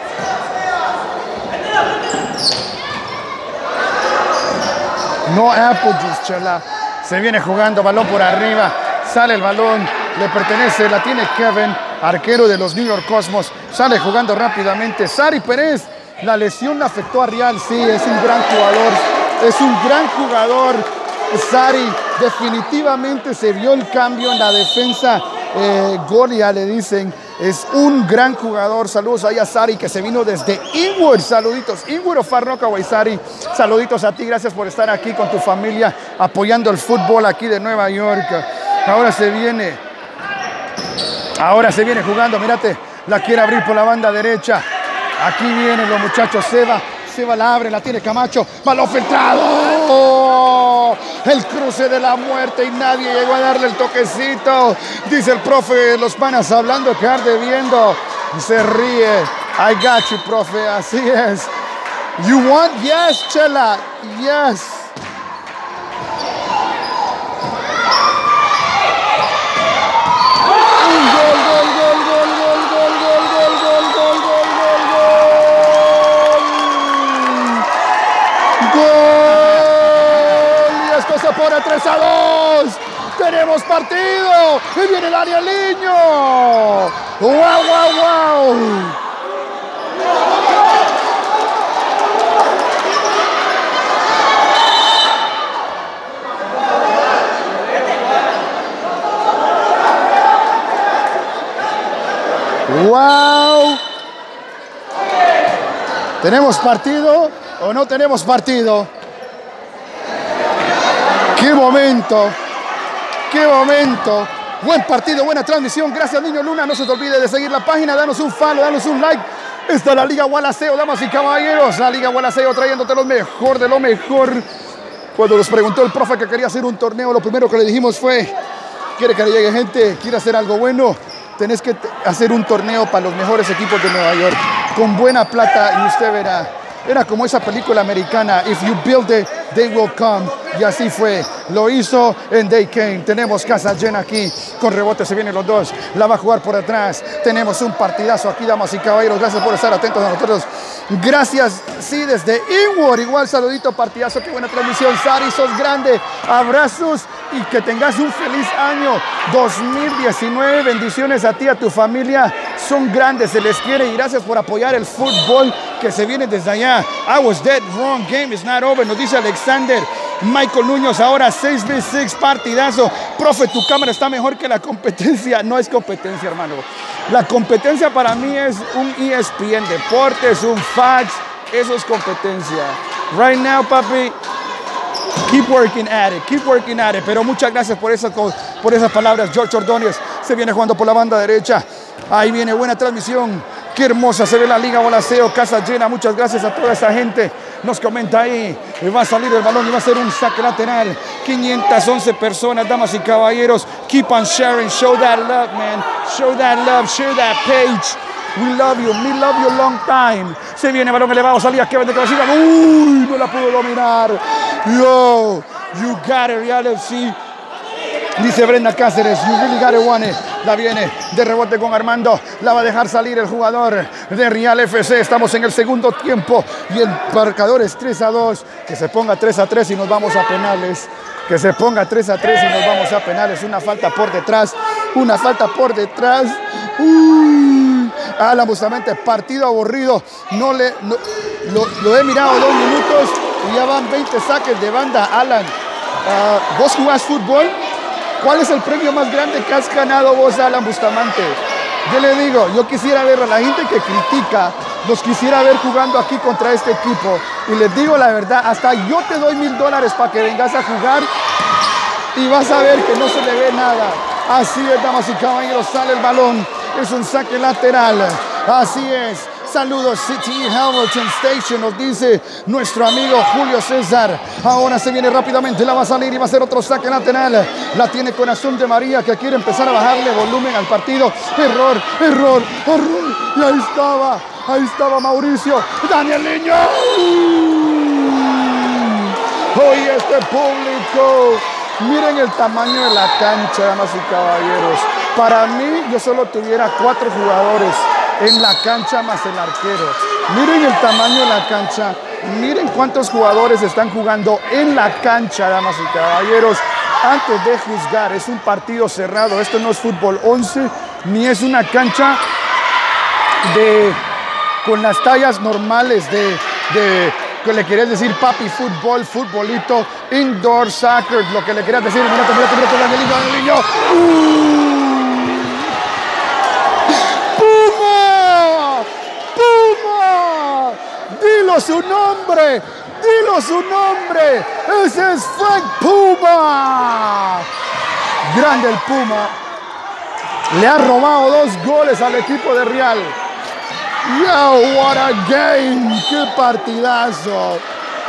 No apple juice, Chela. Se viene jugando, balón por arriba. Sale el balón. Le pertenece, la tiene Kevin, arquero de los New York Cosmos. Sale jugando rápidamente. Sari Pérez. La lesión le afectó a Real. Sí, es un gran jugador. Es un gran jugador, Sari. Definitivamente se vio el cambio en la defensa. Golia le dicen. Es un gran jugador. Saludos ahí a Sari que se vino desde Inwood. Saluditos. Inwood of Far Rockaway, Sari. Saluditos a ti. Gracias por estar aquí con tu familia apoyando el fútbol aquí de Nueva York. Ahora se viene jugando. Mírate. La quiere abrir por la banda derecha. Aquí vienen los muchachos. Seba la abre, la tiene Camacho, balón filtrado, ¡oh! El cruce de la muerte y nadie llegó a darle el toquecito, dice el profe de los Panas, hablando que arde viendo, se ríe. I got you, profe, así es. You want? Yes, Chela, yes. Se pone 3-2. Tenemos partido. Y viene Daniel Niño. ¡Wow! ¡Wow! ¿Tenemos partido o no tenemos partido? ¡Qué momento! ¡Qué momento! Buen partido, buena transmisión. Gracias, Niño Luna. No se te olvide de seguir la página, danos un follow, danos un like. Esta es la Liga Gualaceo, damas y caballeros. La Liga Gualaceo trayéndote lo mejor de lo mejor. Cuando nos preguntó el profe que quería hacer un torneo, lo primero que le dijimos fue: ¿quiere que le llegue gente? ¿Quiere hacer algo bueno? Tenés que hacer un torneo para los mejores equipos de Nueva York, con buena plata, y usted verá. Era como esa película americana, If you build it, they will come. Y así fue, lo hizo and they came. Tenemos casa llena aquí, con rebote se vienen los dos, la va a jugar por atrás. Tenemos un partidazo aquí, damas y caballeros. Gracias por estar atentos a nosotros. Gracias, sí, desde Inwood, igual saludito, partidazo, qué buena transmisión. Sari, sos grande, abrazos y que tengas un feliz año 2019. Bendiciones a ti, a tu familia, son grandes, se les quiere y gracias por apoyar el fútbol que se viene desde allá. I was dead wrong, game is not over, nos dice Alexander. Michael Núñez, ahora 6v6, partidazo. Profe, tu cámara está mejor que la competencia. No es competencia, hermano. La competencia para mí es un ESPN Deportes, un Fox. Eso es competencia. Right now, papi, keep working at it, keep working at it. Pero muchas gracias por esas palabras. George Ordóñez se viene jugando por la banda derecha. Ahí viene buena transmisión. Qué hermosa se ve la Liga Bolaseo, casa llena. Muchas gracias a toda esa gente. Nos comenta ahí. Va a salir el balón y va a ser un saque lateral. 511 personas, damas y caballeros. Keep on sharing. Show that love, man. Show that love. Share that page. We love you. We love you long time. Se viene balón elevado. Salía Kevin de cabecita. Uy, no la pudo dominar. Yo, you got it, Real FC. Dice Brenda Cáceres, you really got it, want it. La viene de rebote con Armando. La va a dejar salir el jugador de Real FC. Estamos en el segundo tiempo y el marcador es 3-2. Que se ponga 3-3 y nos vamos a penales. Que se ponga 3-3 y nos vamos a penales. Una falta por detrás. Una falta por detrás. Alan Bustamante, partido aburrido. Lo he mirado 2 minutos y ya van 20 saques de banda. Alan, ¿vos jugás fútbol? ¿Cuál es el premio más grande que has ganado vos, Alan Bustamante? Yo le digo, yo quisiera ver a la gente que critica, los quisiera ver jugando aquí contra este equipo. Y les digo la verdad, hasta yo te doy $1000 para que vengas a jugar y vas a ver que no se le ve nada. Así es, damas y caballeros, sale el balón. Es un saque lateral. Así es. Saludos City Hamilton Station, nos dice nuestro amigo Julio César. Ahora se viene rápidamente, la va a salir y va a ser otro saque lateral. La tiene Corazón de María que quiere empezar a bajarle volumen al partido. Error, error, error. Y ahí estaba Mauricio. Daniel Niño. Hoy este público. Miren el tamaño de la cancha, damas y caballeros. Para mí, yo solo tuviera 4 jugadores en la cancha más el arquero. Miren el tamaño de la cancha. Miren cuántos jugadores están jugando en la cancha, damas y caballeros. Antes de juzgar, es un partido cerrado. Esto no es fútbol 11, ni es una cancha con las tallas normales que le querías decir papi fútbol, futbolito, indoor soccer, lo que le querías decir. Danielino. ¡Puma! ¡Puma! ¡Dilo su nombre! ¡Dilo su nombre! ¡Ese es Frank Puma! Grande el Puma. Le ha robado 2 goles al equipo de Real. Yo, what a game, qué partidazo.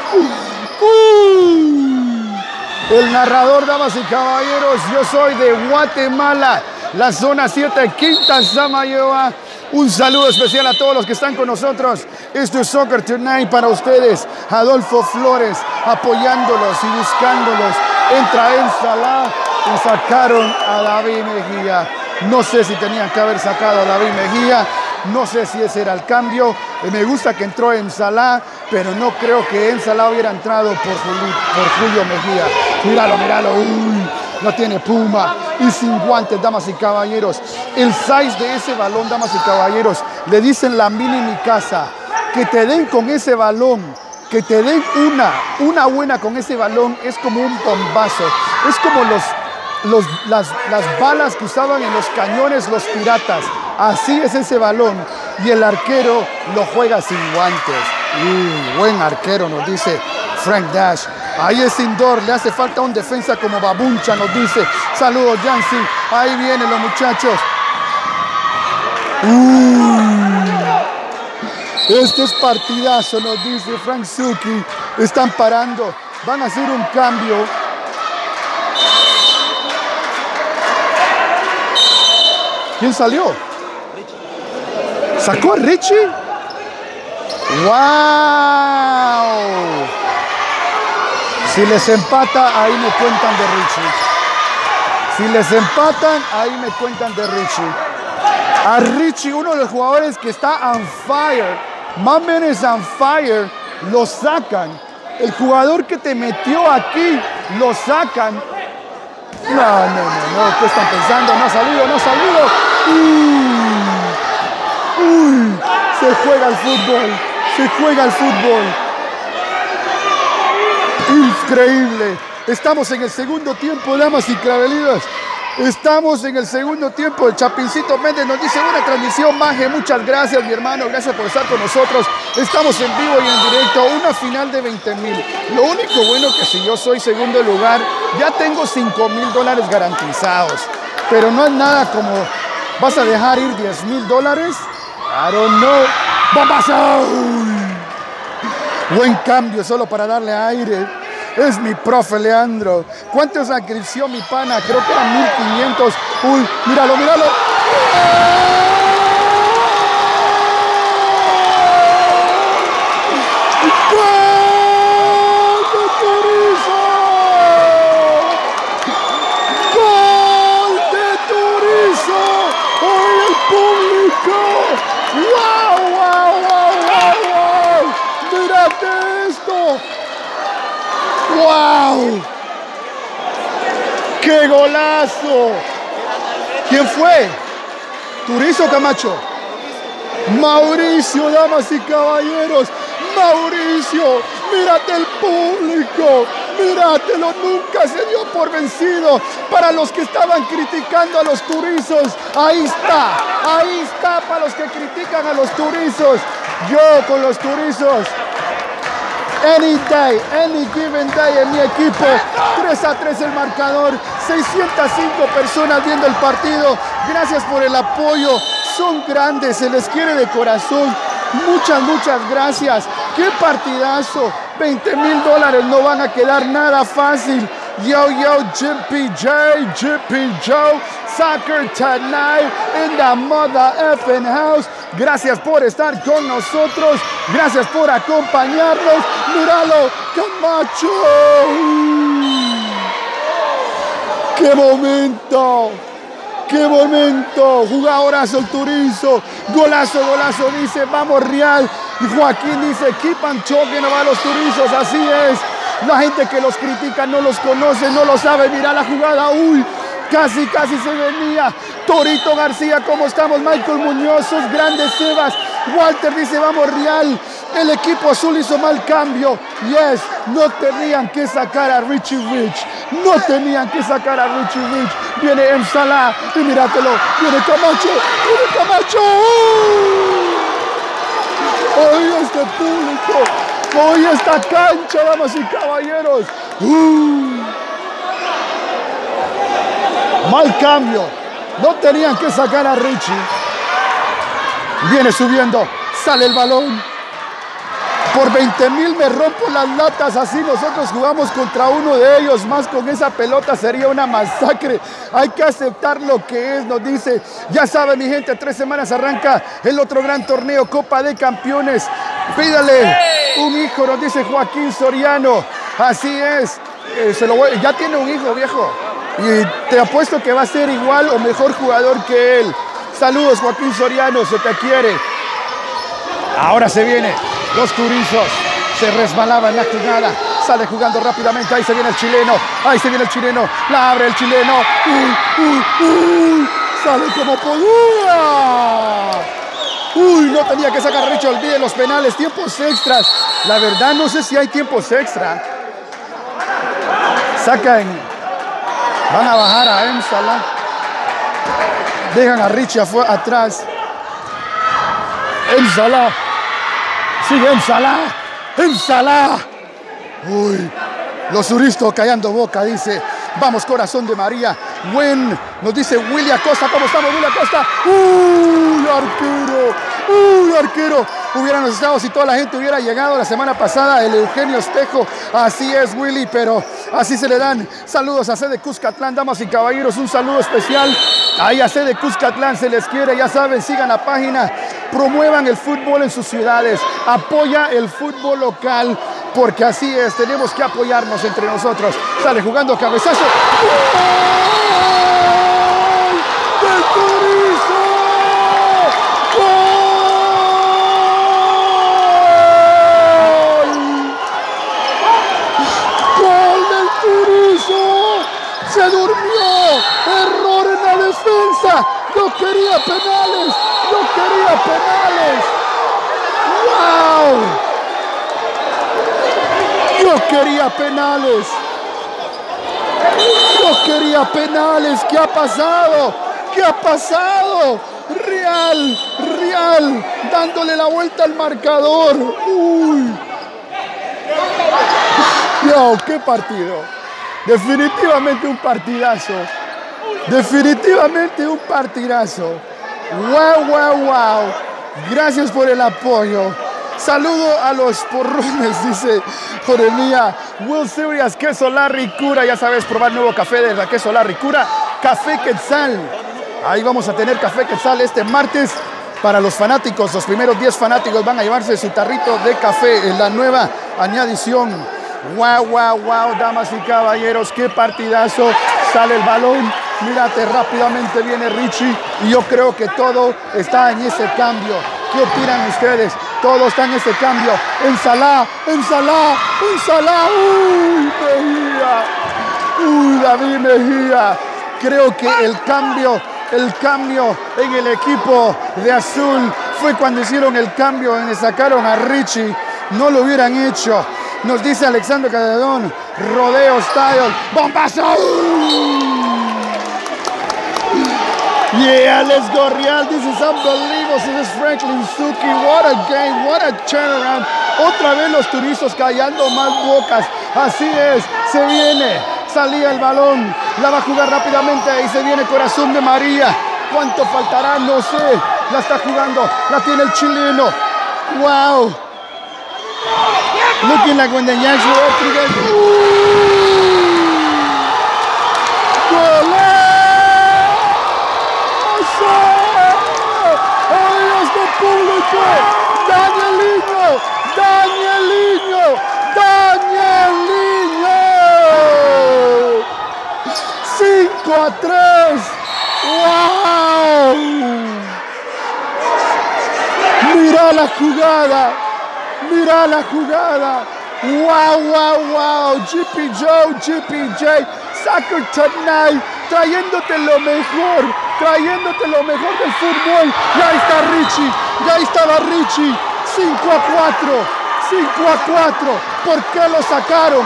El narrador, damas y caballeros, yo soy de Guatemala, la zona 7, Quinta Samayoa. Un saludo especial a todos los que están con nosotros. Esto es Soccer Tonight para ustedes. Adolfo Flores apoyándolos y buscándolos. Entra en Salah y sacaron a David Mejía. No sé si tenían que haber sacado a David Mejía. No sé si ese era el cambio. Me gusta que entró en Salah, pero no creo que en Salah hubiera entrado por Julio Mejía. Míralo. Uy, no tiene Puma. Y sin guantes, damas y caballeros. El size de ese balón, damas y caballeros, le dicen la mini mi casa. Que te den con ese balón, que te den una buena con ese balón, es como un bombazo. Es como las balas que usaban en los cañones los piratas. Así es ese balón. Y el arquero lo juega sin guantes. Buen arquero, nos dice Frank Dash. Ahí es indoor, le hace falta un defensa como Babuncha, nos dice. Saludos, Yancy. Ahí vienen los muchachos. Esto es partidazo, nos dice Frank Zucchi. Están parando. Van a hacer un cambio. ¿Quién salió? ¿Sacó a Richie? ¡Wow! Si les empata, ahí me cuentan de Richie. Si les empatan, ahí me cuentan de Richie. A Richie, uno de los jugadores que está on fire, my man is on fire, lo sacan. El jugador que te metió aquí, lo sacan. No, ¿qué están pensando? No ha salido. Uy, se juega el fútbol. Increíble. Estamos en el segundo tiempo, damas y caballeros. Estamos en el segundo tiempo. El Chapincito Méndez nos dice una transmisión maje. Muchas gracias, mi hermano. Gracias por estar con nosotros. Estamos en vivo y en directo. Una final de 20,000. Lo único bueno que si yo soy segundo lugar, ya tengo $5,000 garantizados. Pero no es nada como vas a dejar ir $10,000. I don't know. ¡Bombazo! Buen cambio solo para darle aire. Es mi profe Leandro. ¿Cuánto sacrifició mi pana? Creo que eran 1,500. Uy, míralo. ¡Gol de Turizo! ¡Gol de Turizo! ¡Hoy el público! ¡Wow! ¡Mírate esto! ¡Wow! ¡Qué golazo! ¿Quién fue? ¿Turizo o Camacho? Mauricio, damas y caballeros. Mauricio, mírate el público. Míratelo, nunca se dio por vencido. Para los que estaban criticando a los turizos, ahí está para los que critican a los turizos. Yo con los turizos. Any day, any given day en mi equipo. 3-3 el marcador. 605 personas viendo el partido. Gracias por el apoyo. Son grandes, se les quiere de corazón. Muchas gracias. ¡Qué partidazo! $20,000 no van a quedar nada fácil. Yo, Jippy Joe, soccer tonight in the mother effing house. Gracias por estar con nosotros. Gracias por acompañarnos. Míralo, Camacho. ¡Qué momento! ¡Qué momento! Jugadorazo el Turizo. Golazo, dice, vamos Real. Y Joaquín dice, keep on talking about los Turizos. Así es. La gente que los critica no los conoce, no lo sabe. Mira la jugada. Uy, casi se venía. Torito García, ¿cómo estamos? Michael Muñoz, sos grandes, Sebas. Walter dice, vamos Real. El equipo azul hizo mal cambio. Yes, no tenían que sacar a Richie Rich. Viene M. Salah y míratelo. Viene Camacho. Hoy este público. Hoy esta cancha, damas y caballeros. Mal cambio. No tenían que sacar a Richie. Viene subiendo. Sale el balón. Por 20,000 me rompo las latas, así nosotros jugamos contra uno de ellos, más con esa pelota sería una masacre. Hay que aceptar lo que es, nos dice. Ya saben, mi gente, 3 semanas arranca el otro gran torneo, Copa de Campeones. Pídale un hijo, nos dice Joaquín Soriano. Así es, ya tiene un hijo, viejo. Y te apuesto que va a ser igual o mejor jugador que él. Saludos, Joaquín Soriano, se te quiere. Ahora se viene. Los Turizos se resbalaban en la jugada. Sale jugando rápidamente. Ahí se viene el chileno. La abre el chileno. Sale como podía. No tenía que sacar a Richie. Olvide los penales. Tiempos extras. La verdad no sé si hay tiempos extra. Sacan. Van a bajar a M. Salah. Dejan a Richie atrás. M. Salah. Sigue M. Salah. Uy, los turistas callando boca, dice. Vamos, corazón de María. Nos dice Willy Acosta. ¿Cómo estamos, Willy Acosta? Arquero. Hubiéramos estado si toda la gente hubiera llegado la semana pasada. El Eugenio Espejo. Así es, Willy, pero así se le dan. Saludos a sede Cuscatlán, damas y caballeros. Un saludo especial. Ahí a sede Cuscatlán se les quiere. Ya saben, sigan la página. Promuevan el fútbol en sus ciudades. Apoya el fútbol local. porque así es, tenemos que apoyarnos entre nosotros. Sale jugando cabezazo. ¡Gol del Turizo! Se durmió, error en la defensa, no quería penales, wow, no quería penales, ¿qué ha pasado? Real, dándole la vuelta al marcador, qué partido. Definitivamente un partidazo. Wow. Gracias por el apoyo. Saludo a los porrones, dice Joremía. Will Serious, Queso La Ricura. Ya sabes, probar nuevo café de la Queso La Ricura. Café Quetzal. Ahí vamos a tener Café Quetzal este martes. Para los fanáticos, los primeros 10 fanáticos van a llevarse su tarrito de café en la nueva añadición. Wow, damas y caballeros, qué partidazo. Sale el balón, mírate, rápidamente viene Richie y yo creo que todo está en ese cambio. ¿Qué opinan ustedes? Todo está en ese cambio. En Salah. David Mejía. Creo que el cambio en el equipo de azul fue cuando hicieron el cambio, donde sacaron a Richie. No lo hubieran hecho. Nos dice Alexander Calderón, rodeo style, bombazo. Yeah, let's go Real. This is unbelievable. This is Franklin Suki. What a game, what a turnaround. Otra vez los turizos callando más bocas. Así es, se viene. Salía el balón, la va a jugar rápidamente y se viene Corazón de María. ¿Cuánto faltará? No sé. La está jugando, la tiene el chileno. Wow. Looking like when the Yanks were up 3 games. ¡Golazo! ¡Oh, Dios de público! ¡Danieliño! 5-3. ¡Wow! Mira la jugada. Wow. GPJ, Soccer Tonight, trayéndote lo mejor del fútbol. Ya estaba Richie. 5-4. ¿Por qué lo sacaron?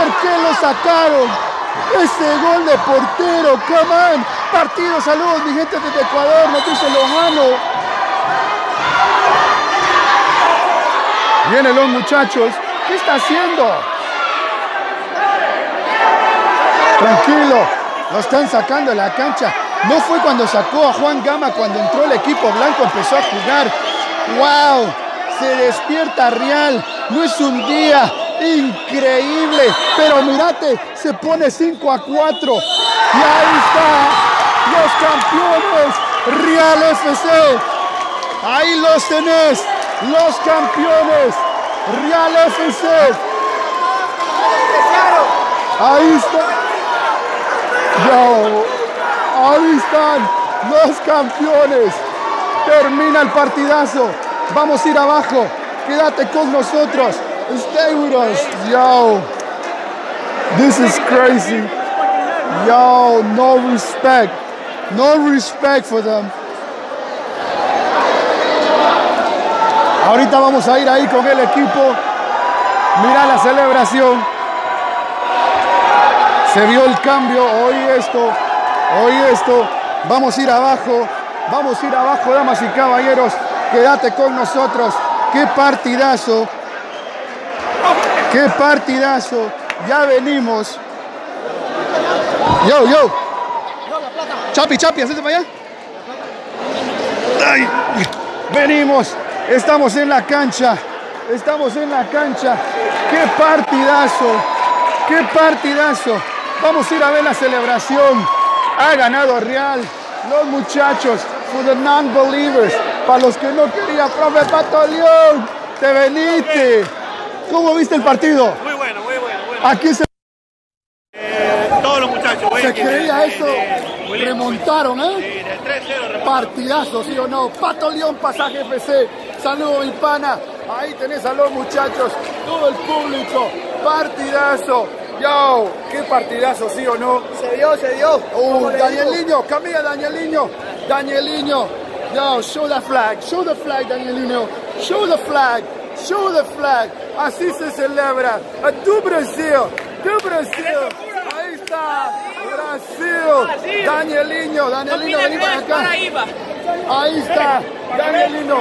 Ese gol de portero, come on. Partido, saludos mi gente desde Ecuador, nos dice Lojano. Vienen los muchachos. ¿Qué está haciendo? Tranquilo. Lo están sacando de la cancha. No fue cuando sacó a Juan Gama, cuando entró el equipo blanco, empezó a jugar. ¡Wow! Se despierta Real. No es un día increíble. Pero mirate, se pone 5-4. Y ahí está. Los campeones. Real FC. Ahí los tenés. Los campeones, Real FC. Ahí están los campeones. Termina el partidazo. Vamos a ir abajo. Quédate con nosotros. Stay with us. Yo, this is crazy. Yo, no respect for them. Ahorita vamos a ir ahí con el equipo. Mira la celebración. Se vio el cambio. Oí esto. Vamos a ir abajo, damas y caballeros. Quédate con nosotros. Qué partidazo. Ya venimos. Yo. Chapi, hacete para allá. Ay, venimos. Estamos en la cancha. ¡Qué partidazo! Vamos a ir a ver la celebración. Ha ganado Real. Los muchachos, for the non-believers. Para los que no querían, profe Pato León. Te veniste. ¿Cómo viste el partido? Muy bueno. Aquí se Todos los muchachos. Se creía eso, remontaron, ¿eh? Sí, del 3-0 Partidazo, ¿sí o no? Pato León, Pasaje FC, saludos mi pana, ahí tenés a los muchachos, todo el público, partidazo, yo, qué partidazo, ¿sí o no? Se dio. Danieliño, Camila Danieliño, yo, show the flag, Danieliño, show the flag, así se celebra, do Brasil, ahí está, Brasil, Danieliño, vení para acá, ahí está, Danieliño,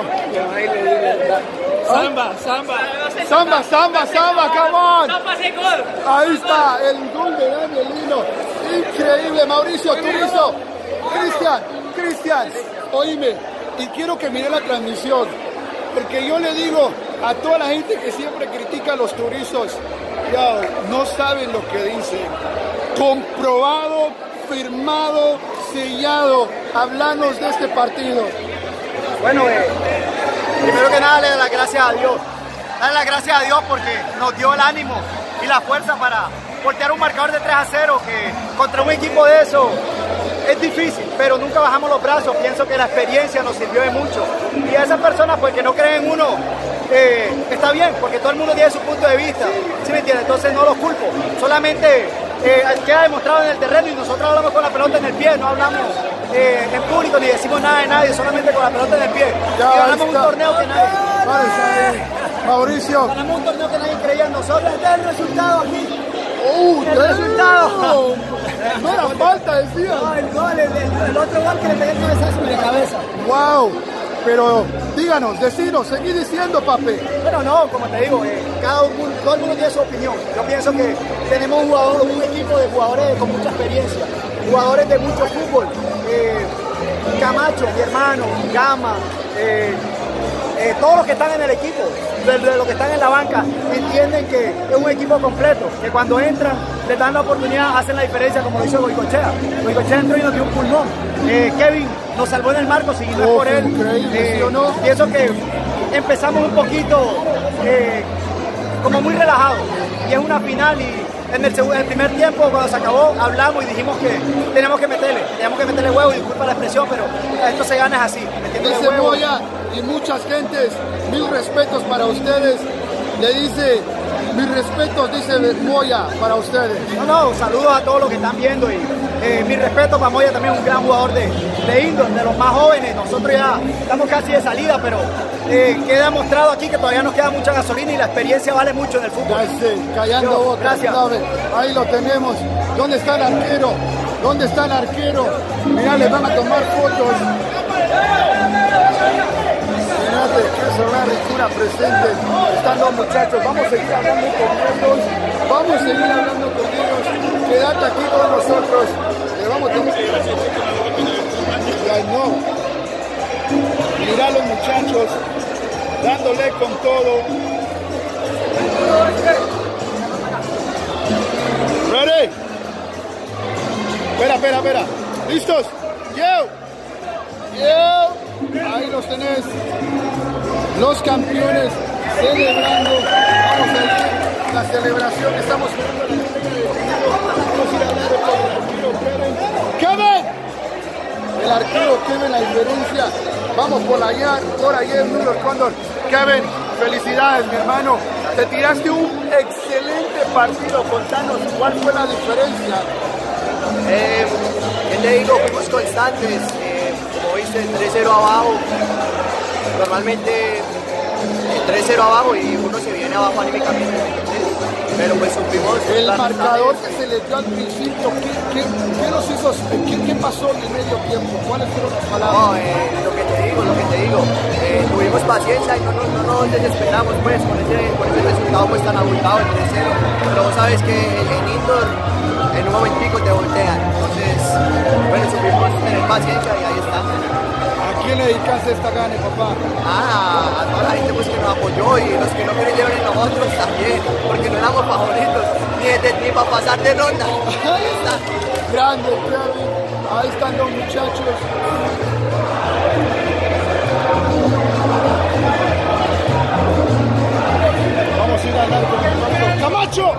Samba, come on, ahí está, el gol de Danieliño, increíble, Mauricio Turizo, Cristian, oíme, y quiero que mire la transmisión, porque yo le digo a toda la gente que siempre critica a los turizos, ya, no saben lo que dicen. Comprobado, firmado, sellado. Hablanos de este partido. Bueno, primero que nada le doy las gracias a Dios. Darle las gracias a Dios porque nos dio el ánimo y la fuerza para voltear un marcador de 3-0, que contra un equipo de eso es difícil, pero nunca bajamos los brazos. Pienso que la experiencia nos sirvió de mucho. Y a esas personas pues que no creen en uno, está bien, porque todo el mundo tiene su punto de vista, ¿sí me entiendes? Entonces no los culpo, solamente queda demostrado en el terreno y nosotros hablamos con la pelota en el pie, no hablamos en público ni decimos nada de nadie, solamente con la pelota en el pie. Ya, y ganamos un torneo que nadie... Mauricio. Ganamos un torneo que nadie creía en nosotros. Este es el resultado aquí. El resultado. No era falta, decía. No, el gol, el otro gol que le pegué el cabezazo en la cabeza. Wow. Pero díganos, decinos, seguí diciendo, papi. Bueno, no, como te digo, todo el mundo tiene su opinión. Yo pienso que tenemos un equipo de jugadores con mucha experiencia, jugadores de mucho fútbol. Camacho, mi hermano, Gama, todos los que están en el equipo, de los que están en la banca, entienden que es un equipo completo, que cuando entran, les dan la oportunidad, hacen la diferencia, como lo hizo Goicoechea. Goicoechea entró y nos dio un pulmón. Kevin nos salvó en el marco, si no es por él. ¿Sí o no? Pienso que empezamos un poquito como muy relajados, y es una final, y en el primer tiempo, cuando se acabó, hablamos y dijimos que teníamos que meterle huevo, y disculpa la expresión, pero esto se gana es así, Dice Moya y muchas gentes, mil respetos para ustedes, le dice, mis respetos, dice Moya, para ustedes. No, saludos a todos los que están viendo, y mi respeto para Moya, también un gran jugador de Indoor, de los más jóvenes. Nosotros ya estamos casi de salida, pero queda demostrado aquí que todavía nos queda mucha gasolina y la experiencia vale mucho en el fútbol. Callando boca, gracias. Ahí lo tenemos. ¿Dónde está el arquero? Mirá, le van a tomar fotos. Mirate, que son una ricura presente. Están los muchachos. Vamos a seguir hablando con ellos. Quédate aquí con nosotros. Le vamos a tener que... Ay, no. Mirá a los muchachos dándole con todo. Ready? Espera. ¿Listos? Yo. Ahí los tenés. Los campeones celebrando. Vamos a ver la celebración. Estamos jugando la Kevin. El arquero Kevin, la diferencia. Vamos por allá en New York Condor. Kevin, felicidades, mi hermano. Te tiraste un excelente partido. Contanos cuál fue la diferencia. ¿Qué te digo? Fuimos constantes. Como viste, 3-0 abajo. Normalmente 3-0 abajo y uno se viene abajo anímicamente. Pero pues supimos. El marcador que se le dio al principio, ¿qué nos hizo? ¿Qué pasó en el medio tiempo? ¿Cuáles fueron las palabras? No, lo que te digo. Tuvimos paciencia y no nos desesperamos pues con ese resultado pues tan abultado de 3-0. Pero vos sabes que en Indoor en un momentico te voltean. Entonces, bueno, supimos tener paciencia y ahí está. ¿A quién le dedicaste esta gana, papá? A toda la gente pues que nos apoyó y los que no creyeron en nosotros también, porque no éramos favoritos ni para pasar de ronda. Ahí está. Grande, Kevin. Ahí están los muchachos. Vamos a ir a hablar Camacho.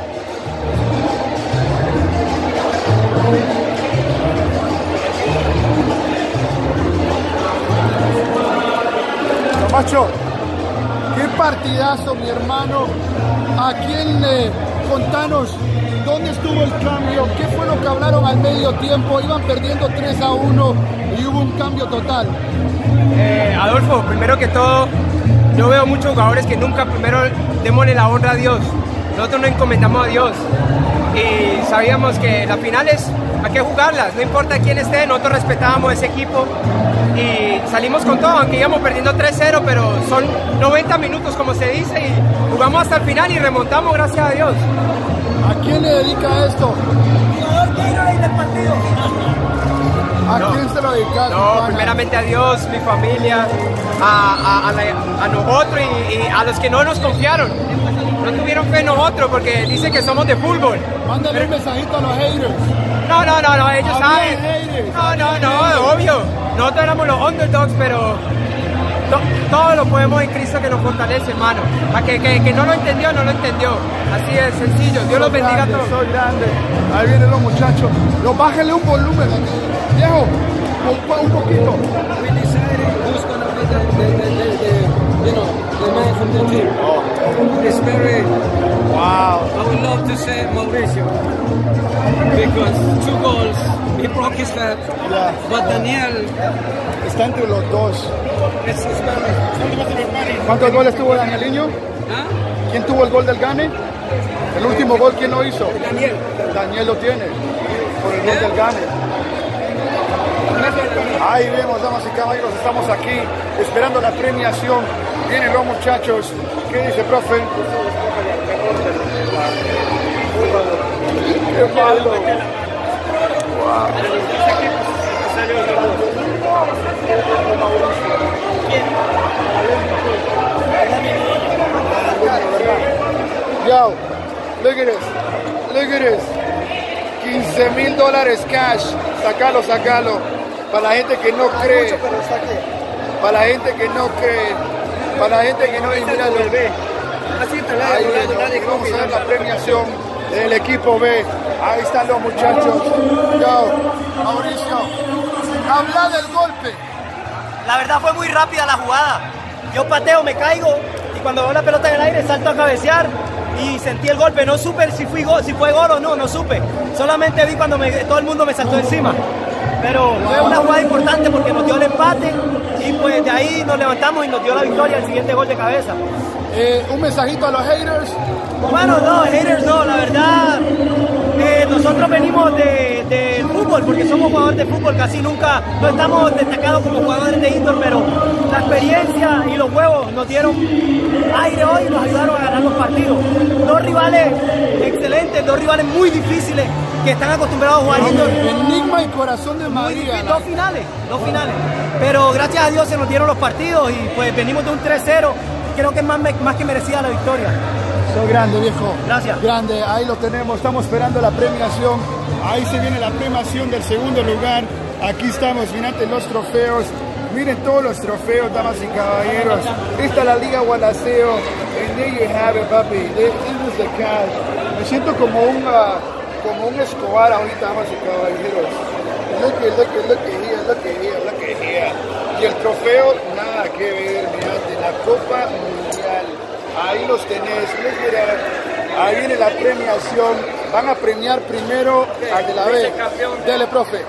Camacho, qué partidazo, mi hermano. ¿A quién le contanos dónde estuvo el cambio? ¿Qué fue lo que hablaron al medio tiempo? Iban perdiendo 3-1 y hubo un cambio total. Adolfo, primero que todo, yo veo muchos jugadores que nunca primero démosle la honra a Dios. Nosotros nos encomendamos a Dios y sabíamos que las finales hay que jugarlas, no importa quién esté, nosotros respetábamos ese equipo y salimos con todo, aunque íbamos perdiendo 3-0, pero son 90 minutos como se dice y jugamos hasta el final y remontamos, gracias a Dios. ¿A quién le dedica esto? ¿A quién se lo dedicas? No, primeramente a Dios, mi familia, a nosotros y a los que no nos confiaron. No tuvieron fe en nosotros porque dicen que somos de fútbol. Mándale un mensajito a los haters. No, ellos saben. No, obvio. Nosotros éramos los underdogs, pero todo lo podemos en Cristo que nos fortalece, hermano. A que no lo entendió, no lo entendió. Así es, sencillo. Dios los bendiga a todos. Soy grande. Ahí vienen los muchachos. Bájale un volumen. Viejo, un poquito. We decided who's going to be the man from the team. It's very, Wow. I would love to say Mauricio because 2 goals, he broke his leg, Yeah. but Daniel, Está entre los dos. it's very, ¿Cuántos goles tuvo Danieliño? huh? ¿Quién tuvo el gol del Gane? El último gol, ¿quién lo hizo? Daniel. Daniel lo tiene. Por el gol del Gane. Ahí vemos, damas y caballeros, estamos aquí esperando la premiación. Vienen los muchachos. ¿Qué dice, profe? Qué malo. Yo, look at this. Look at this. $15,000 cash. Sacalo. Para la gente que no cree. Para la gente que no cree. Para la gente que no ve. Míralo. Ahí vamos a ver la premiación del equipo B. Ahí están los muchachos. Yo, Mauricio, habla del golpe. La verdad fue muy rápida la jugada. Yo pateo, me caigo y cuando veo la pelota en el aire salto a cabecear y sentí el golpe. No supe si fue gol o no supe. Solamente vi cuando todo el mundo me saltó encima. Pero fue una jugada importante porque nos dio el empate y pues de ahí nos levantamos y nos dio la victoria, el siguiente gol de cabeza. Un mensajito a los haters. Bueno, no, haters no, la verdad, nosotros venimos del fútbol, porque somos jugadores de fútbol, casi nunca, no estamos destacados como jugadores de indoor, pero la experiencia y los huevos nos dieron aire hoy y nos ayudaron a ganar los partidos. 2 rivales excelentes, 2 rivales muy difíciles, que están acostumbrados a jugar indoor. Enigma y Corazón de María. 2 finales, pero gracias a Dios se nos dieron los partidos y pues venimos de un 3-0, creo que es más que merecida la victoria. Soy grande, viejo. Gracias. Grande, ahí lo tenemos. Estamos esperando la premiación. Ahí se viene la premiación del segundo lugar. Aquí estamos, miren los trofeos. Miren todos los trofeos, damas y caballeros. Esta es la Liga Gualaceo. And there you have it, papi. This is the cash. Me siento como un Escobar ahorita, damas y caballeros. Look here. Y el trofeo, nada que ver, mirate, la Copa Mundial. Ahí los tenés, ahí viene la premiación. Van a premiar primero al de la B. Dele, profe.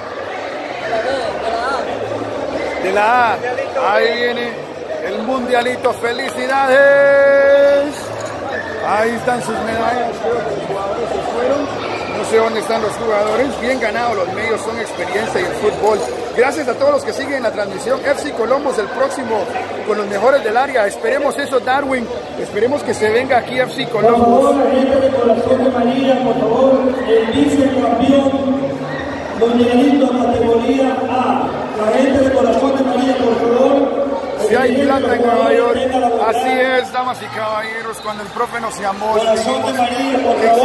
De la A. Ahí viene el mundialito. ¡Felicidades! Ahí están sus medallas. Creo que los jugadores se fueron. No sé dónde están los jugadores. Bien ganados los medios, son experiencia y el fútbol. Gracias a todos los que siguen la transmisión. FC Columbus el próximo con los mejores del área. Esperemos eso, Darwin. Esperemos que se venga aquí FC Columbus. Por favor, la gente de Corazón de María, por favor, el vicecampeón mundialito categoría A. La gente de Corazón de María, por favor. Si hay plata en Nueva York, así es, damas y caballeros, cuando el profe nos llamó, dijimos,